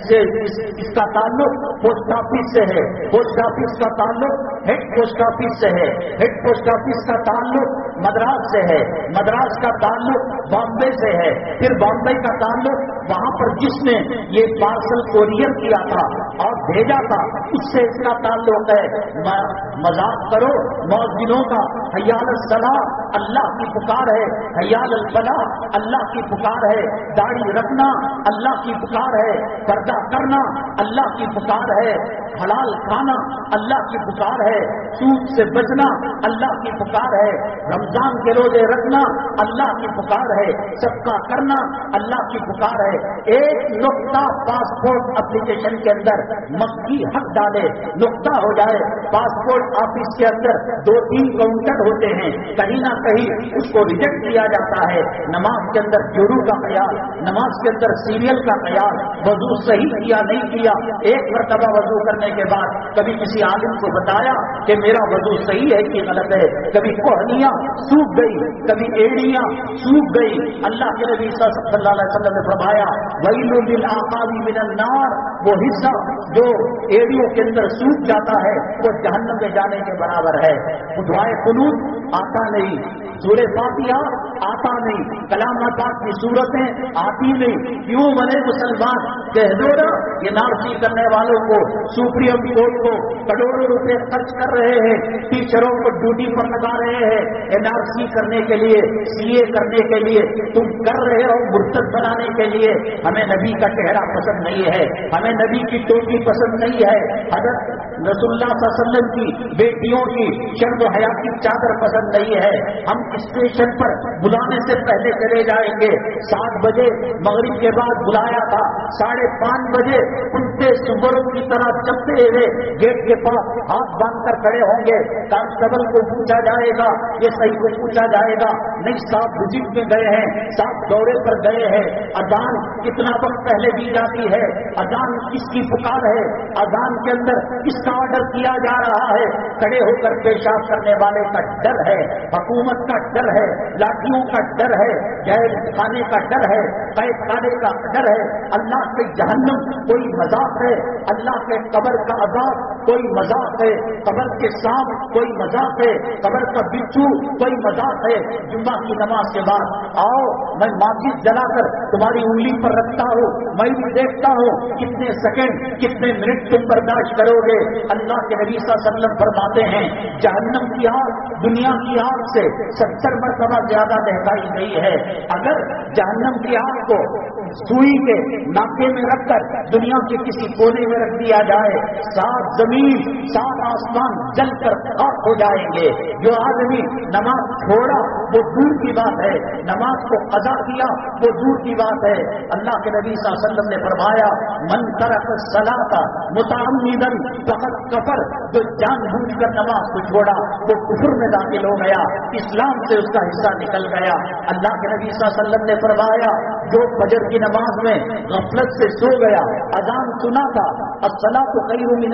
इसका ताल्लुक पोस्ट ऑफिस से है, पोस्ट ऑफिस का ताल्लुक हेड पोस्ट ऑफिस से है, हेड पोस्ट ऑफिस का ताल्लुक मद्रास से है, मद्रास का ताल्लुक बॉम्बे से है, फिर बॉम्बे का ताल्लुक वहां पर जिसने ये पार्सल कोरियर किया था और भेजा था उससे इसका ताल्लुक है। मजाक करो मौज़िनों का, हय्याल सलाह अल्लाह की पुकार है, हय्याल फलाह अल्लाह की पुकार है, दाढ़ी रखना अल्लाह की पुकार है, पर्दा करना अल्लाह की पुकार है, हलाल खाना अल्लाह की पुकार है, सूद से बचना अल्लाह की पुकार है, रमजान के रोजे रखना अल्लाह की पुकार है, सबका करना अल्लाह की पुकार है। एक नुक्ता पासपोर्ट एप्लीकेशन के अंदर मक्की हक डाले, नुक्ता हो जाए। पासपोर्ट ऑफिस के अंदर 2-3 काउंटर होते हैं, कहीं ना कहीं उसको रिजेक्ट किया जाता है। नमाज के अंदर जुरू का ख्याल, नमाज के अंदर सीरियल का ख्याल, वजू सही किया नहीं किया, एक मरतबा वजू करने के बाद कभी किसी आलिम को बताया कि मेरा वजू सही है कि गलत है, कभी कोहनियां सूख गई, कभी एड़ियां सूख गई। अल्लाह के नबी सल्लल्लाहु अलैहि वसल्लम ने फरमाया वैलुल लिल आक़ाबी मिनन नार, वो हिस्सा जो एड़ियों के अंदर सूख जाता है वो जहन्नम में जाने के बराबर है। दुआए कुनूत आता नहीं, सूरह फातिहा आता नहीं, कलाम पाक की सूरतें आती नहीं। क्यों बने मुसलमान कह दो ना, ये नारसी करने वालों को, सुप्रीम कोर्ट को करोड़ों रुपए खर्च कर रहे हैं, टीचरों को ड्यूटी पर लगा रहे हैं, एनआरसी करने के लिए, सीए करने के लिए, तुम कर रहे हो मुर्तद बनाने के लिए। हमें नबी का चेहरा पसंद नहीं है, हमें नबी की टोपी पसंद नहीं है, हज़रत रसूलुल्लाह सल्लल्लाहु अलैहि वसल्लम की बेटियों की शर्म हया की चादर पसंद नहीं है। हम स्टेशन पर बुलाने से पहले चले जाएंगे। 7 बजे मगरिब के बाद बुलाया था, 5:30 बजे कुत्ते सुअरों की तरह चलते हुए गेट के पास हाथ बांधकर खड़े होंगे। कांस्टेबल को पूछा जाएगा, ये सही को पूछा जाएगा, नहीं साहब विजिट में गए हैं, साहब दौरे पर गए हैं। अजान कितना वक्त पहले दी जाती है, अजान किसकी पुकार है, अजान के अंदर किसका ऑर्डर किया जा रहा है। खड़े होकर पेशाब करने वाले का डर है, हुकूमत का डर है, लाठियों का डर है, जेल खाने का डर है, कैद खाने का डर है। अल्लाह के जहन्नम कोई मजाक है, अल्लाह के कब्र का अजाब कोई मजाक है, कब्र के सांप कोई मजाक है, कब्र का बिच्छू कोई मजाक है। जुम्मा की नमाज के बाद आओ, मैं माचिस जलाकर तुम्हारी उंगली पर रखता हूँ, मैं भी देखता हूँ कितने सेकंड कितने मिनट तुम बर्दाश्त करोगे। अल्लाह के नबी सल्लल्लाहु अलैहि वसल्लम फरमाते हैं जहन्नम की आग दुनिया की आग से 70 मरतबा ज्यादा महकाई गई है। अगर जहन्नम की आग को सुई के नाके में रखकर दुनिया के किसी कोने में रख दिया जाए, 7 जमीन 7 आसमान जलकर खाक हो जाएंगे। जो आदमी नमाज छोड़ा वो दूर की बात है, नमाज को अदा किया वो दूर की बात है। अल्लाह के नबी सल्लल्लाहु अलैहि वसल्लम ने फरमाया मन तरक सलाता मुतअम्मिदन फक़द कफर, जो जानबूझकर नमाज को छोड़ा वो कुफ्र में दाखिल हो गया, इस्लाम से उसका हिस्सा निकल गया। अल्लाह के नबी सल्लल्लाहु अलैहि वसल्लम ने फरमाया जो फजर की नमाज में गफलत से सो गया, अजान सुना था, अस्सलातु खैरुम मिनन नौम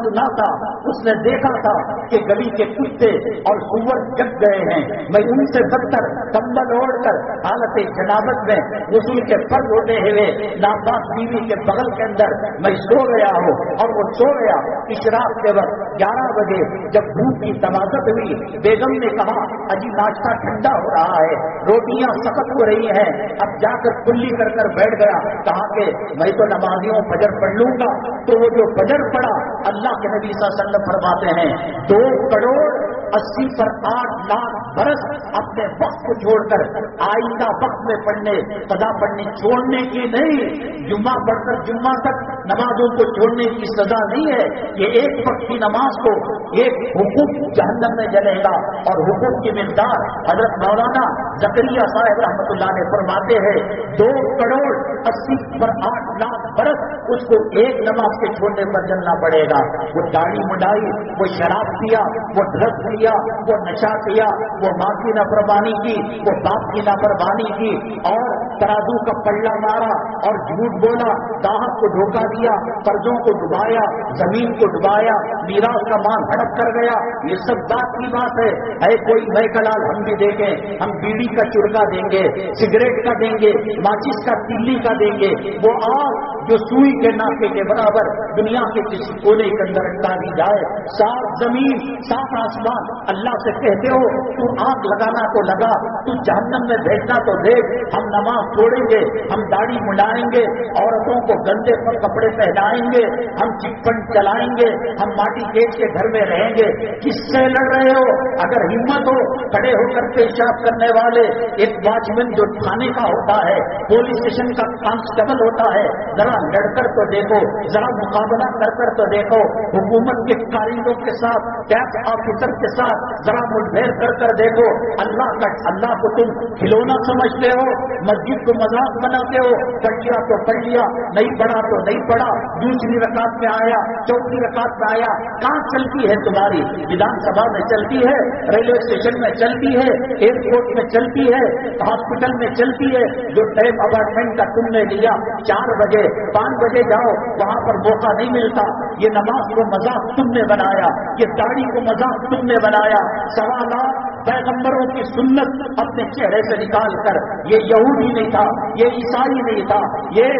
سنا تھا، اس نے دیکھا تھا کہ گلی کے کتے اور سور جگ گئے ہیں، میں ان سے بدتر کمبل اوڑھ کر حالت جنابت میں غسل کے فرض ہوتے ہوئے ناپاک بیوی کے بغل کے اندر میں سو گیا ہوں، اور وہ سو گیا۔ اشراق کے وقت 11 بجے جب دھوپ کی تمازت ہوئی، بیگم نے کہا اجی ناشتہ ٹھنڈا ہو رہا ہے، روٹیاں سخت ہو رہی ہیں، اب جا کر کلی کر بیٹھ گیا۔ کہا کہ میں تو نمازیوں فجر پڑھ لوں گا۔ تو وہ جو فجر پڑھا، اللہ کے نبی صلی اللہ علیہ وسلم فرماتے ہیں 2,80,08,00,000 برس اپنے وقت کو چھوڑ کر آئندہ وقت میں پڑھنے قضا پڑھنے چھوڑنے کی نہیں، جمعہ پڑھ کر جمعہ تک نمازوں کو چھوڑنے کی سزا نہیں ہے، یہ ایک وقت کی نماز کو ایک حقوق جہنم میں جلے گا، اور حقوق کی مقدار حضرت مولانا زکریا صاحب رحمۃ اللہ نے فرماتے ہیں 2,80,08,00,000 برس اس کو ایک نماز کے چھوڑنے پر جلنا پڑے گا۔ وہ داڑھی مڈائی، وہ شراب پیا، وہ ڈرگ لیا، وہ نشہ کیا، وہ ماں کی نافرمانی کی، وہ باپ کی نافرمانی کی، اور ترازو کا پلڑا مارا اور جھوٹ بولا، گاہک کو دھوکہ دیا، قرضوں کو ڈبایا، زمین کو ڈبایا، میراث کا مال ہڑپ کر گیا، یہ سب بات کی بات ہے۔ کوئی میں کلال ہم بھی دیں گے، ہم بیڑی کا چرکا دیں گے، سگریٹ کا دیں گے، ماچس کا تلی کا دیں گے، وہ آگ جو سوئی کے ناکے کے برابر دنیا کے کسی کونے کے اندر ڈالی جائے۔ 7 زمین 7 آسمان اللہ سے کہتے ہو تو آگ لگانا تو لگا، تو جہنم میں بھیجنا تو دیکھ، ہم نماز چھوڑیں گے، ہم داڑھی مڈائیں گے، عورتوں کو گندے پر کپڑے پہنائیں گے، ہم چپن چلائیں گے، ہم ماٹی کیچ کے گھر میں رہیں گے۔ کس سے لڑ رہے ہو؟ اگر ہمت ہو کھڑے ہو کر پیشاب کرنے والے ایک واچمین جو تھانے کا ہوتا ہے، پولیس اسٹیشن کا کانسٹیبل ہوتا ہے، ذرا لڑ کر تو دیکھو، ذرا مقابلہ کر تو دیکھو، حکومت کے کاریگروں کے ساتھ، ٹیکس آفیسر کے ساتھ ذرا مٹبھیڑ کر دیکھو۔ اللہ کو تم کھلونا سمجھتے ہو، مسجد کو مذاق بناتے ہو، پڑھ لیا تو پڑھ لیا، نہیں پڑھا تو نہیں پڑھا، دوسری رکعت میں آیا، چوتھی رکعت میں آیا، کہاں چلتی ہے تمہاری؟ ودھان سبھا میں چلتی ہے، ریلوے اسٹیشن میں چلتی ہے، ایئرپورٹ میں چلتی ہے، ہاسپٹل میں چلتی ہے۔ جو ٹائم اپارٹمنٹ کا تم نے لیا 4 بجے 5 بجے جاؤ، وہاں پر موقع نہیں ملتا۔ یہ نماز کو مذاق تم نے بنایا، یہ داڑھی کو مذاق تم نے بنایا۔ 1.25 لاکھ پیغمبروں کی سنت اپنے چہرے سے نکال کر، یہ یہودی نہیں تھا، یہ عیسائی نہیں تھا، یہ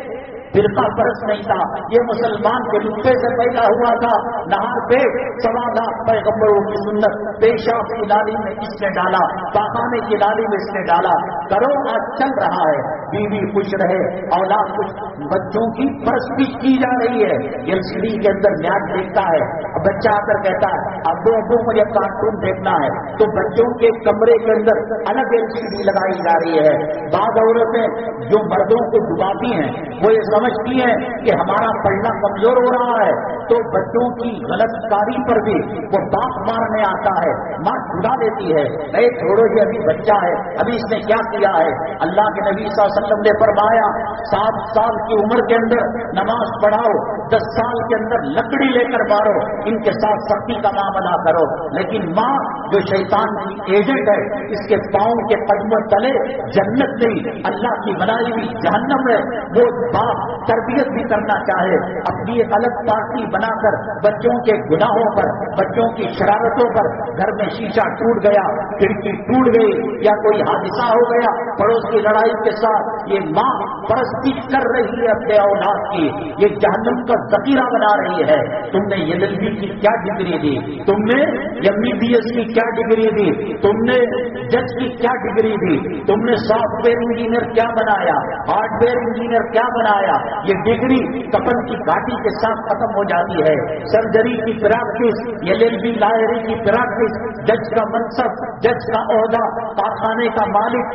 فرقہ پرست نہیں تھا، یہ مسلمان کے نطفے سے پیدا ہوا تھا۔ نہار پیٹ 1.25 لاکھ پیغمبروں کی سنت پیشاب کی نالی میں اس نے ڈالا، پاخانے کی نالی میں اس نے ڈالا۔ کرو آج چل رہا ہے، بیوی خوش رہے، اولاد خوش، بچوں کی پرستش کی جا رہی ہے۔ LCD کے اندر میچ دیکھتا ہے، بچہ آ کر کہتا ہے ابو مجھے کارٹون دیکھنا ہے، تو بچوں کے کمرے کے اندر الگ LCD لگائی جا رہی ہے۔ بعض عورتیں جو مردوں کو ڈباتی ہیں وہ یہ سمجھتی ہیں کہ ہمارا پڑھنا کمزور ہو رہا ہے، تو بچوں کی غلط کاری پر بھی وہ باپ مارنے آتا ہے، ماں چھڑا دیتی ہے، اے چھوڑو یہ ابھی بچہ ہے، ابھی اس نے کیا کیا ہے۔ اللہ کے نبی صلی اللہ علیہ وسلم نے فرمایا 7 سال کی عمر کے اندر نماز پڑھاؤ، 10 سال کے اندر لکڑی لے کر مارو، ان کے ساتھ سختی کا معاملہ کرو۔ لیکن ماں جو شیطان کی ایجنٹ ہے، اس کے پاؤں کے قدموں تلے جنت نہیں، اللہ کی بنائی ہوئی جہنم ہے۔ وہ باپ تربیت بھی کرنا چاہے، اپنی ایک الگ پارٹی بنا کر بچوں کے گناہوں پر، بچوں کی شرارتوں پر، گھر میں شیشہ ٹوٹ گیا، کھڑکی ٹوٹ گئی، یا کوئی حادثہ ہو گیا پڑوس کی لڑائی کے ساتھ، یہ ماں پرستی کر رہی ہے اپنے اولاد کی، یہ جہنم کا ذخیرہ بنا رہی ہے۔ تم نے LLB کی کیا ڈگری دی؟ تم نے MBBS کی کیا ڈگری دی؟ تم نے جج کی کیا ڈگری دی؟ تم نے سافٹ ویئر انجینئر کیا بنایا؟ ہارڈ ویئر انجینئر کیا بنایا؟ یہ ڈگری کپن کی گاٹی کے ساتھ ختم ہو جاتی ہے۔ سرجری کی پریکٹس، LLB لائری کی پریکٹس، جج کا منصب، جج کا عہدہ، کارخانے کا مالک،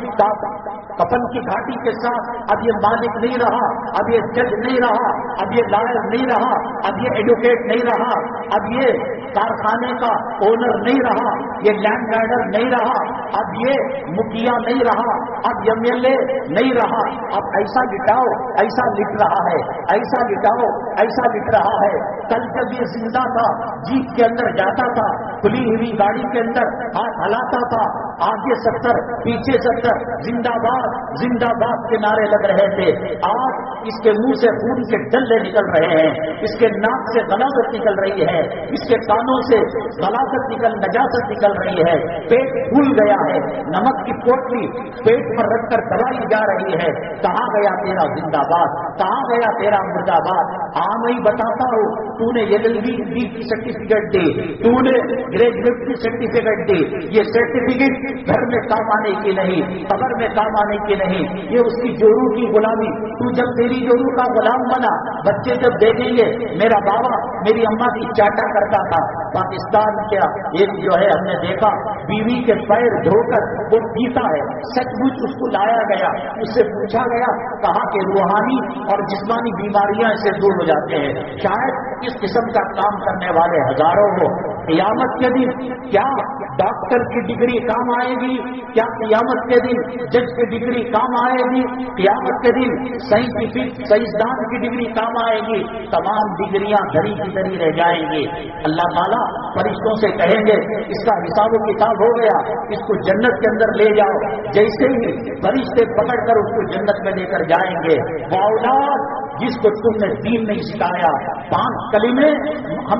کپن کی گھاٹی کے ساتھ اب یہ مالک نہیں رہا، اب یہ جج نہیں رہا، اب یہ لائر نہیں رہا، اب یہ ایڈوکیٹ نہیں رہا، اب یہ کارخانے کا اونر نہیں رہا، یہ لینڈ لارڈر نہیں رہا، اب یہ مکھیا نہیں رہا، اب MLA نہیں رہا۔ اب ایسا لٹاؤ ایسا لٹ رہا ہے، ایسا لٹاؤ ایسا لٹ رہا ہے۔ کل جب یہ زندہ تھا، جیپ کے اندر جاتا تھا، کھلی ہوئی گاڑی کے اندر ہاتھ ہلاتا تھا، آگے 70 پیچھے 70، زندہ باد کے نعرے لگ رہے تھے۔ آج اس کے منہ سے خون کے ڈلے نکل رہے ہیں، اس کے کے ناک سے غلاظت نکل رہی ہے، اس کے کانوں سے غلاظت نجاست نکل رہی ہے، پیٹ پھول گیا ہے، نمک کی پوٹلی پیٹ پر رکھ کر دبائی جا رہی ہے، کہاں گیا تیرا زندہ باد، کہاں گیا تیرا مردہ باد؟ میں ہی بتاتا ہوں، تو نے LLB کی سرٹیفکیٹ دی، تو نے گریجویٹ کی سرٹیفکیٹ دی، یہ سرٹیفکیٹ گھر میں کام آنے کی نہیں، قبر میں کام آنے کی نہیں، یہ اس کی جورو کی غلامی۔ تو جب تیری جورو کا غلام بنا، بچے جب دیکھیں گے میرا بابا میری اماں کی چاٹا کرتا تھا۔ پاکستان کیا ایک جو ہے ہم نے دیکھا بیوی کے پیر دھو کر وہ پیتا ہے، سچ مچ اس کو لایا گیا، اس سے پوچھا گیا، کہا کہ روحانی اور جسمانی بیماریاں اس سے دور ہو جاتے ہیں۔ شاید اس قسم کا کام کرنے والے ہزاروں ہو۔ قیامت کے دن کیا ڈاکٹر کی ڈگری کام آئے گی؟ کیا قیامت کے دن جج کی ڈگری کام آئے گی؟ قیامت کے دن سائنسدان کی ڈگری کام آئے گی؟ تمام ڈگریاں دھری کی دھری رہ جائیں گی۔ اللہ تعالیٰ فرشتوں سے کہیں گے اس کا حساب و کتاب ہو گیا، اس کو جنت کے اندر لے جاؤ۔ جیسے ہی فرشتے پکڑ کر اس کو جنت میں لے کر جائیں گے، وہ اولاد جس کو تم نے دین نہیں سکھایا، 5 کلمے ہم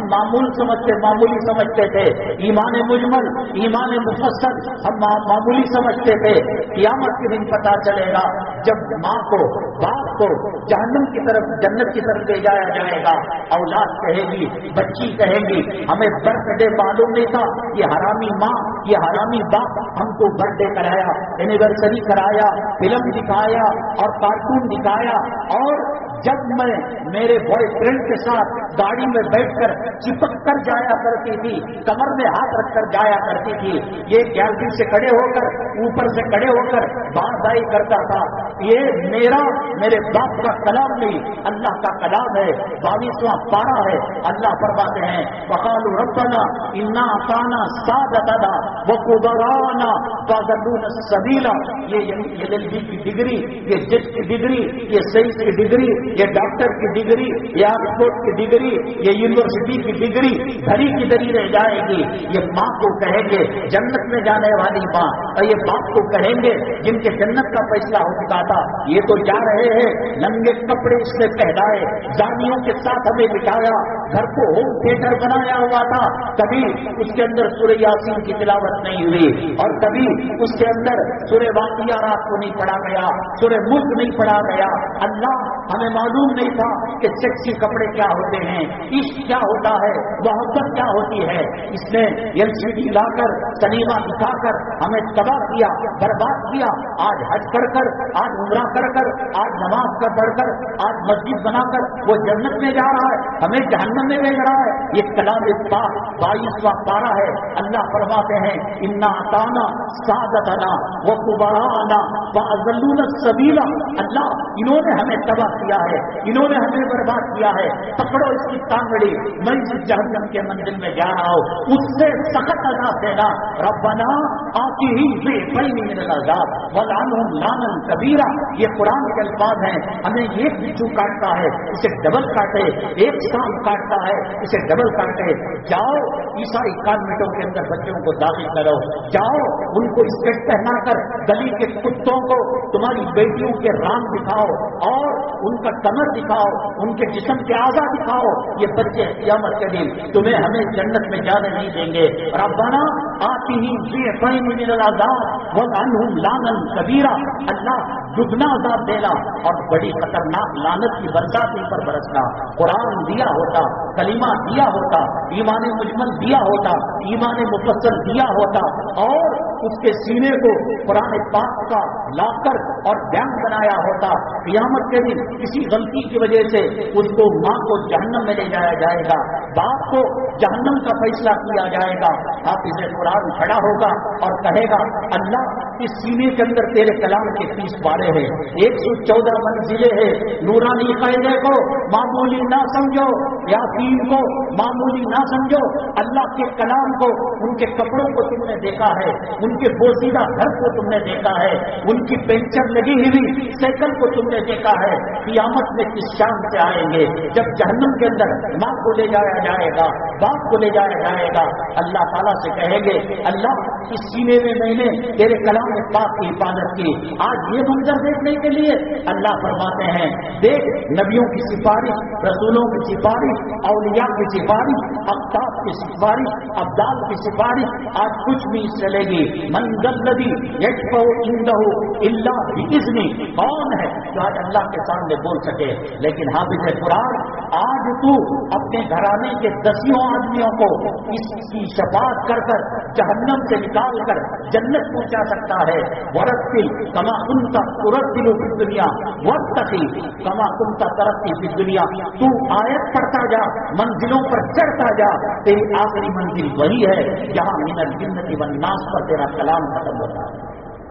معمولی سمجھتے تھے، ایمان مجمل ایمان مفصل ہم معمولی سمجھتے تھے۔ قیامت کے دن پتا چلے گا جب ماں کو باپ کو جہنم کی طرف جنت کی طرف لے جایا جائے گا، اولاد کہے گی، بچی کہے گی، ہمیں برتھ ڈے معلوم نہیں تھا، یہ حرامی ماں یہ حرامی باپ ہم کو برتھ ڈے کرایا، اینیورسری کرایا، فلم دکھایا اور کارٹون دکھایا، اور جب میں میرے بوائے فرینڈ کے ساتھ گاڑی میں بیٹھ کر چپک کر جایا کرتی تھی، کمر میں ہاتھ رکھ کر جایا کرتی تھی، یہ گیلری سے کھڑے ہو کر اوپر سے کھڑے ہو کر بات دائی کرتا تھا، یہ میرے باپ کا کلام نہیں، اللہ کا کلام ہے۔ 22واں پارہ ہے، اللہ فرماتے ہیں وقالوا ربنا انا اطعنا سادتنا وكبراءنا فضلونا السبيل۔ یہ LLB کی ڈگری، یہ جج کی ڈگری، یہ سائنس کی ڈگری، یہ ڈاکٹر کی ڈگری، یہ آکسفورڈ کی ڈگری، یہ یونیورسٹی کی ڈگری دھری کی دھری رہ جائے گی۔ یہ ماں کو کہیں گے جنت میں جانے والی ماں، اور یہ باپ کو کہیں گے جن کے جنت کا فیصلہ ہو چکا تھا، یہ تو جا رہے ہیں ننگے کپڑے اس نے پہنائے، زانیوں کے ساتھ ہمیں بٹھایا، گھر کو ہوم تھیٹر بنایا ہوا تھا، کبھی اس کے اندر سورہ یاسین کی تلاوت نہیں ہوئی، اور کبھی اس کے اندر سورہ واقعہ رات کو نہیں پڑھا گیا، سورہ ملک نہیں پڑھا گیا۔ اللہ ہمیں معلوم نہیں تھا کہ سیکسی کپڑے کیا ہوتے ہیں، عشق کیا ہوتا ہے، محبت کیا ہوتی ہے۔ اس نے LCD لا کر سنیما دکھا کر ہمیں تباہ کیا، برباد کیا۔ آج حج کر کر، آج عمرہ کر کر، آج نماز کا پڑھ کر، آج مسجد بنا کر وہ جنت میں جا رہا ہے، ہمیں جہنم میں بھیج رہا ہے۔ یہ کلام پاک 22واں پارہ ہے، اللہ فرماتے ہیں انا اطعنا سادتنا وكبراءنا فاضلونا السبيل۔ اللہ انہوں نے ہمیں تباہ کیا ہے، انہوں نے ہمیں برباد کیا ہے، پکڑو اس کی ٹانگڑی، میں جس جہنم کے منزل میں جا رہا ہوں اس سے سخت عذاب دینا۔ ربنا آتِهِمْ ضِعْفَيْنِ مِنَ الْعَذَابِ وَلْعَنْهُمْ لَعْنًا كَبِيرًا۔ یہ قرآن کے الفاظ ہیں، ہمیں ایک بچھو کاٹتا ہے اسے ڈبل کاٹے، ایک سانپ کاٹتا ہے اسے ڈبل کاٹے۔ جاؤ عیسائی کانوینٹوں کے اندر بچوں کو داخل کرو، جاؤ ان کو اسکرٹ پہنا کر گلی کے کتوں کو تمہاری بیٹیوں کے رام دکھاؤ اور ان کا کمر دکھاؤ، ان کے جسم کے اعضاء دکھاؤ۔ یہ بچے قیامت کے دن تمہیں ہمیں جنت میں جانے نہیں دیں گے۔ ربنا آتِهِمْ ضِعْفَيْنِ مِنَ الْعَذَابِ وَلْعَنْهُمْ لَعْنًا كَبِيرًا۔ اللہ دگنا عذاب دینا اور بڑی خطرناک لعنت کی برسات ان پر برسنا۔ قرآن دیا ہوتا، کلمہ دیا ہوتا، ایمان مجمل دیا ہوتا، ایمان مفصل دیا ہوتا، اور اس کے سینے کو قرآن پاک کا لا کر اور بیان بنایا ہوتا، قیامت کے دن کسی غلطی کی وجہ سے اس کو ماں کو جہنم میں لے جایا جائے گا، باپ کو جہنم کا فیصلہ کیا جائے گا۔ حافظ قرآن کھڑا ہوگا اور کہے گا اللہ اس سینے کے اندر تیرے کلام کے 30 پارے ہیں، 114 منزلیں ہیں، نورانی قاعدے کو معمولی نہ سمجھو، یاسین کو معمولی نہ سمجھو، اللہ کے کلام کو، ان کے کپڑوں کو تم نے دیکھا ہے، ان کے بوسیدہ گھر کو تم نے دیکھا ہے، ان کی پینچر لگی ہوئی سائیکل کو تم نے دیکھا ہے۔ قیامت میں کس شان سے آئیں گے جب جہنم کے اندر ماں کو لے جایا جائے گا، باپ کو لے جایا جائے گا۔ اللہ تعالیٰ سے کہیں گے اللہ اس سینے میں میں نے تیرے کلام پاک کی حفاظت کی، آج یہ منظر دیکھنے کے لیے اللہ فرماتے ہیں دیکھ نبیوں کی سفارش، رسولوں کی سفارش، اولیاء کی سفارش، اقطاب کی سفارش، ابدال کی سفارش آج کچھ بھی چلے گی. من ذا الذی یشفع عنده الا باذنہ، کون ہے جو آج اللہ کے سامنے بول سکے؟ لیکن حافظ قرآن آج تو اپنے گھرانے کے 10 آدمیوں کو اس کی شفاعت کر کر جہنم سے نکال کر جنت پہنچا سکتا ہے. ورتل کما کنت ترتل فی الدنیا واتقی کما کنت ترقی فی الدنیا. تو آیت پڑھتا جا، منزلوں پر چڑھتا جا، تیری آخری منزل وہی ہے جہاں من الجنت والناس پر تیرا کلام ختم ہوتا ہے.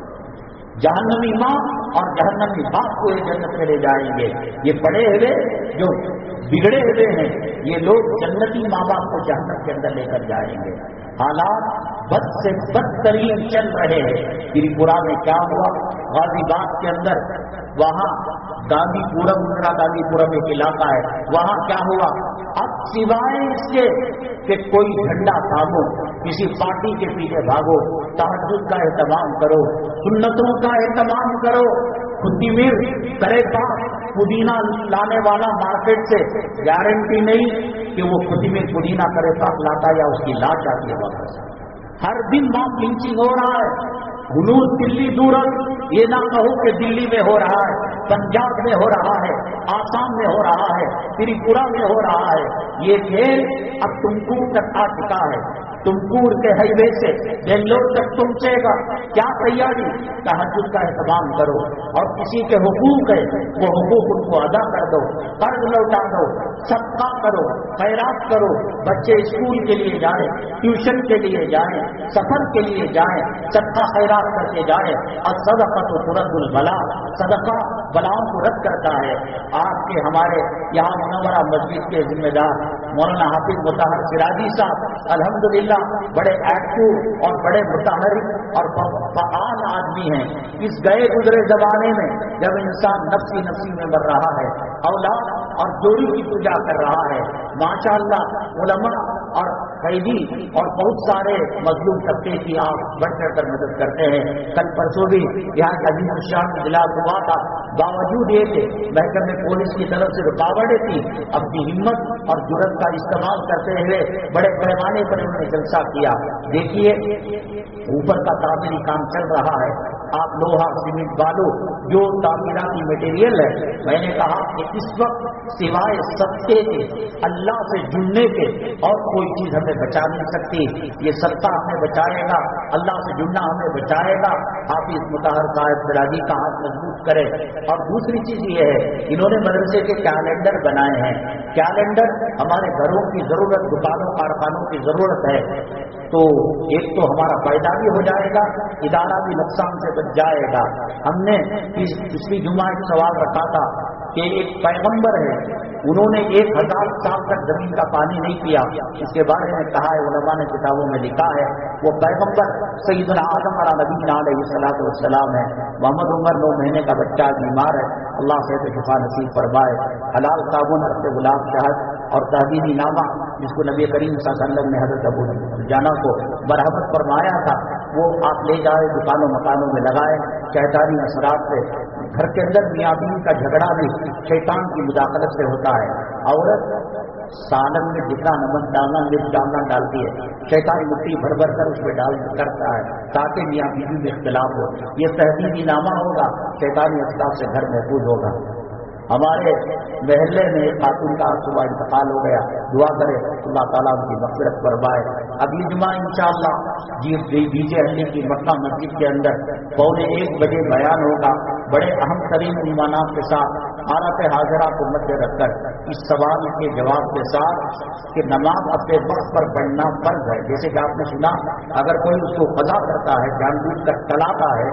جہنمی ماں اور جہنمی باپ کو یہ جنت میں لے جائیں گے. یہ پڑے ہوئے جو بگڑے ہوئے ہیں یہ لوگ جنتی ماں باپ کو جہنم کے اندر لے کر جائیں گے. حالات بد سے بدترین چل رہے ہیں. تریپورہ میں کیا ہوا؟ غازی آباد کے اندر وہاں گاندھی پورم، اندرا گاندھی پورم ایک علاقہ ہے، وہاں کیا ہوا؟ اب سوائے اس کے کہ کوئی جھنڈا تھامو، کسی پارٹی کے پیچھے بھاگو، تہجد کا اہتمام کرو، سنتوں کا اہتمام کرو. خطیمیر کرے گا پودینہ لانے والا مارکیٹ سے گارنٹی نہیں کہ وہ خطیمیر پودینہ کرے پاک لاتا یا اس کی لاش آتی ہے وہاں سے. ہر دن موب لنچنگ ہو رہا ہے. ہنوز دلی دورت یہ نہ کہو کہ دلی میں ہو رہا ہے، پنجاب میں ہو رہا ہے، آسام میں ہو رہا ہے، تریپورہ میں ہو رہا ہے. یہ کھیل اب تمکور تک آ چکا ہے. تمکور کے ہائی وے سے بنگلور تک پہنچے گا. کیا تیاری؟ تہجد کا اہتمام کرو اور کسی کے حقوق ہے وہ حقوق ان کو ادا کر دو، قرض لوٹا دو، صدقہ کرو، خیرات کرو. بچے اسکول کے لیے جائیں، ٹیوشن کے لیے جائیں، سفر کے لیے جائیں، صدقہ خیرات کرتے جائیں. اور صدقہ تو ترد البلا، صدقہ بلاؤں کو رد کرتا ہے. آپ کے ہمارے یہاں منورہ مسجد کے ذمہ دار مولانا حافظ مطہر سراجی صاحب الحمدللہ بڑے ایکٹیو اور بڑے متحرک اور فعال آدمی ہیں. اس گئے گزرے زمانے میں جب انسان نفسی نفسی میں مر رہا ہے، اولاد اور جوڑی کی پوجا کر رہا ہے، ماشاءاللہ علماء اور قیدی اور بہت سارے مظلوم طبقے کی آپ بڑھ چڑھ کر مدد کرتے ہیں. کل پرسوں بھی یہاں کے عظیم الشان اجلاس ہوا تھا. باوجود یہ کہ محکمہ پولیس کی طرف سے رکاوٹیں تھی، اپنی ہمت اور جرأت کا استعمال کرتے ہوئے بڑے پیمانے پر انہوں نے جلسہ کیا. دیکھیے اوپر کا تعمیری کام چل رہا ہے. آپ لوہا، سیمنٹ، بالو جو تعمیراتی مٹیریل ہے، میں نے کہا کہ اس وقت سوائے صدقے کے، اللہ سے جڑنے کے اور کوئی چیز ہمیں بچا نہیں سکتی. یہ صدقہ ہمیں بچائے گا، اللہ سے جڑنا ہمیں بچائے گا. حافظ مطہر صاحب سراجی کا ہاتھ مضبوط کرے. اور دوسری چیز یہ ہے انہوں نے مدرسے کے کیلنڈر بنائے ہیں. کیلنڈر ہمارے گھروں کی ضرورت، دکانوں کارخانوں کی ضرورت ہے. تو ایک تو ہمارا فائدہ بھی ہو جائے گا، ادارہ بھی نقصان سے بچ جائے گا. ہم نے پچھلی جمعہ ایک سوال رکھا تھا کہ ایک پیغمبر ہے، انہوں نے 1000 سال تک زمین کا پانی نہیں پیا. اس کے بارے میں کہا ہے، علماء نے کتابوں میں لکھا ہے. وہ پیغمبر سیدنا آدم علیہ نبینا علیہ الصلوۃ والسلام ہے. محمد عمر 9 مہینے کا بچہ بیمار ہے، اللہ سے شفا نصیب فرمائے. حلال صابن، رفت گلاب شہد اور تحدیدی نامہ جس کو نبی کریم صلی اللہ علیہ وسلم نے حضرت ابو جانا کو مرحمت فرمایا تھا، وہ آپ لے جائے، دکانوں مکانوں میں لگائے. شیطانی اثرات سے گھر کے اندر میاں بیوی کا جھگڑا بھی شیطان کی مداخلت سے ہوتا ہے. عورت سالن میں جتنا نمک ڈالنا، مرچ ڈالنا ڈالتی ہے، شیطان مٹی بھر بھر کر اس میں ڈال کرتا ہے تاکہ میاں بیوی میں اختلاف ہو. یہ تحدیدی نامہ ہوگا، شیطانی اثرات سے گھر محفوظ ہوگا. ہمارے محلے میں ایک خاتون کا صبح انتقال ہو گیا، دعا کرے اللہ تعالیٰ ان کی مغفرت فرمائے. اگلی جمعہ انشاءاللہ بی جے ہلی کی مکہ مسجد کے اندر 12:45 بجے بیان ہوگا. بڑے اہم ترین عنوانات کے ساتھ حالت حاضرہ کو مد رکھ کر اس سوال کے جواب کے ساتھ کہ نماز اپنے وقت پر پڑھنا فرض ہے. جیسے کہ آپ نے سنا اگر کوئی اس کو قضا کرتا ہے، جان بوجھ کر چلاتا ہے،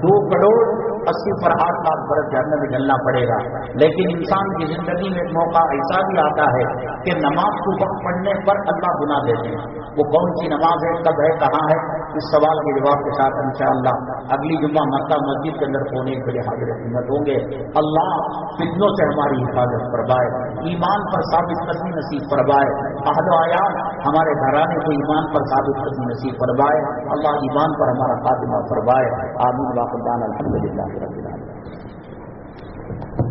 2,80,00,000 برس جہنم میں جلنا پڑے گا. لیکن انسان کی زندگی میں ایک موقع ایسا بھی آتا ہے کہ نماز کو وقت پڑھنے پر اللہ گناہ دیتے ہیں. وہ کون سی نماز ہے، کب ہے، کہاں ہے، اس سوال کے جواب کے ساتھ انشاءاللہ اگلی جمعہ مکہ مسجد کے اندر ہونے کے لیے حاضر خدمت ہوں گے. اللہ فتنوں سے ہماری حفاظت فرمائے، ایمان پر ثابت قدمی نصیب فرمائے. اہل و عیال ہمارے گھرانے کو ایمان پر ثابت قدمی نصیب فرمائے. اللہ ایمان پر ہمارا خاتمہ فرمائے. آمین. واقعان الحمدللہ رب العالمین.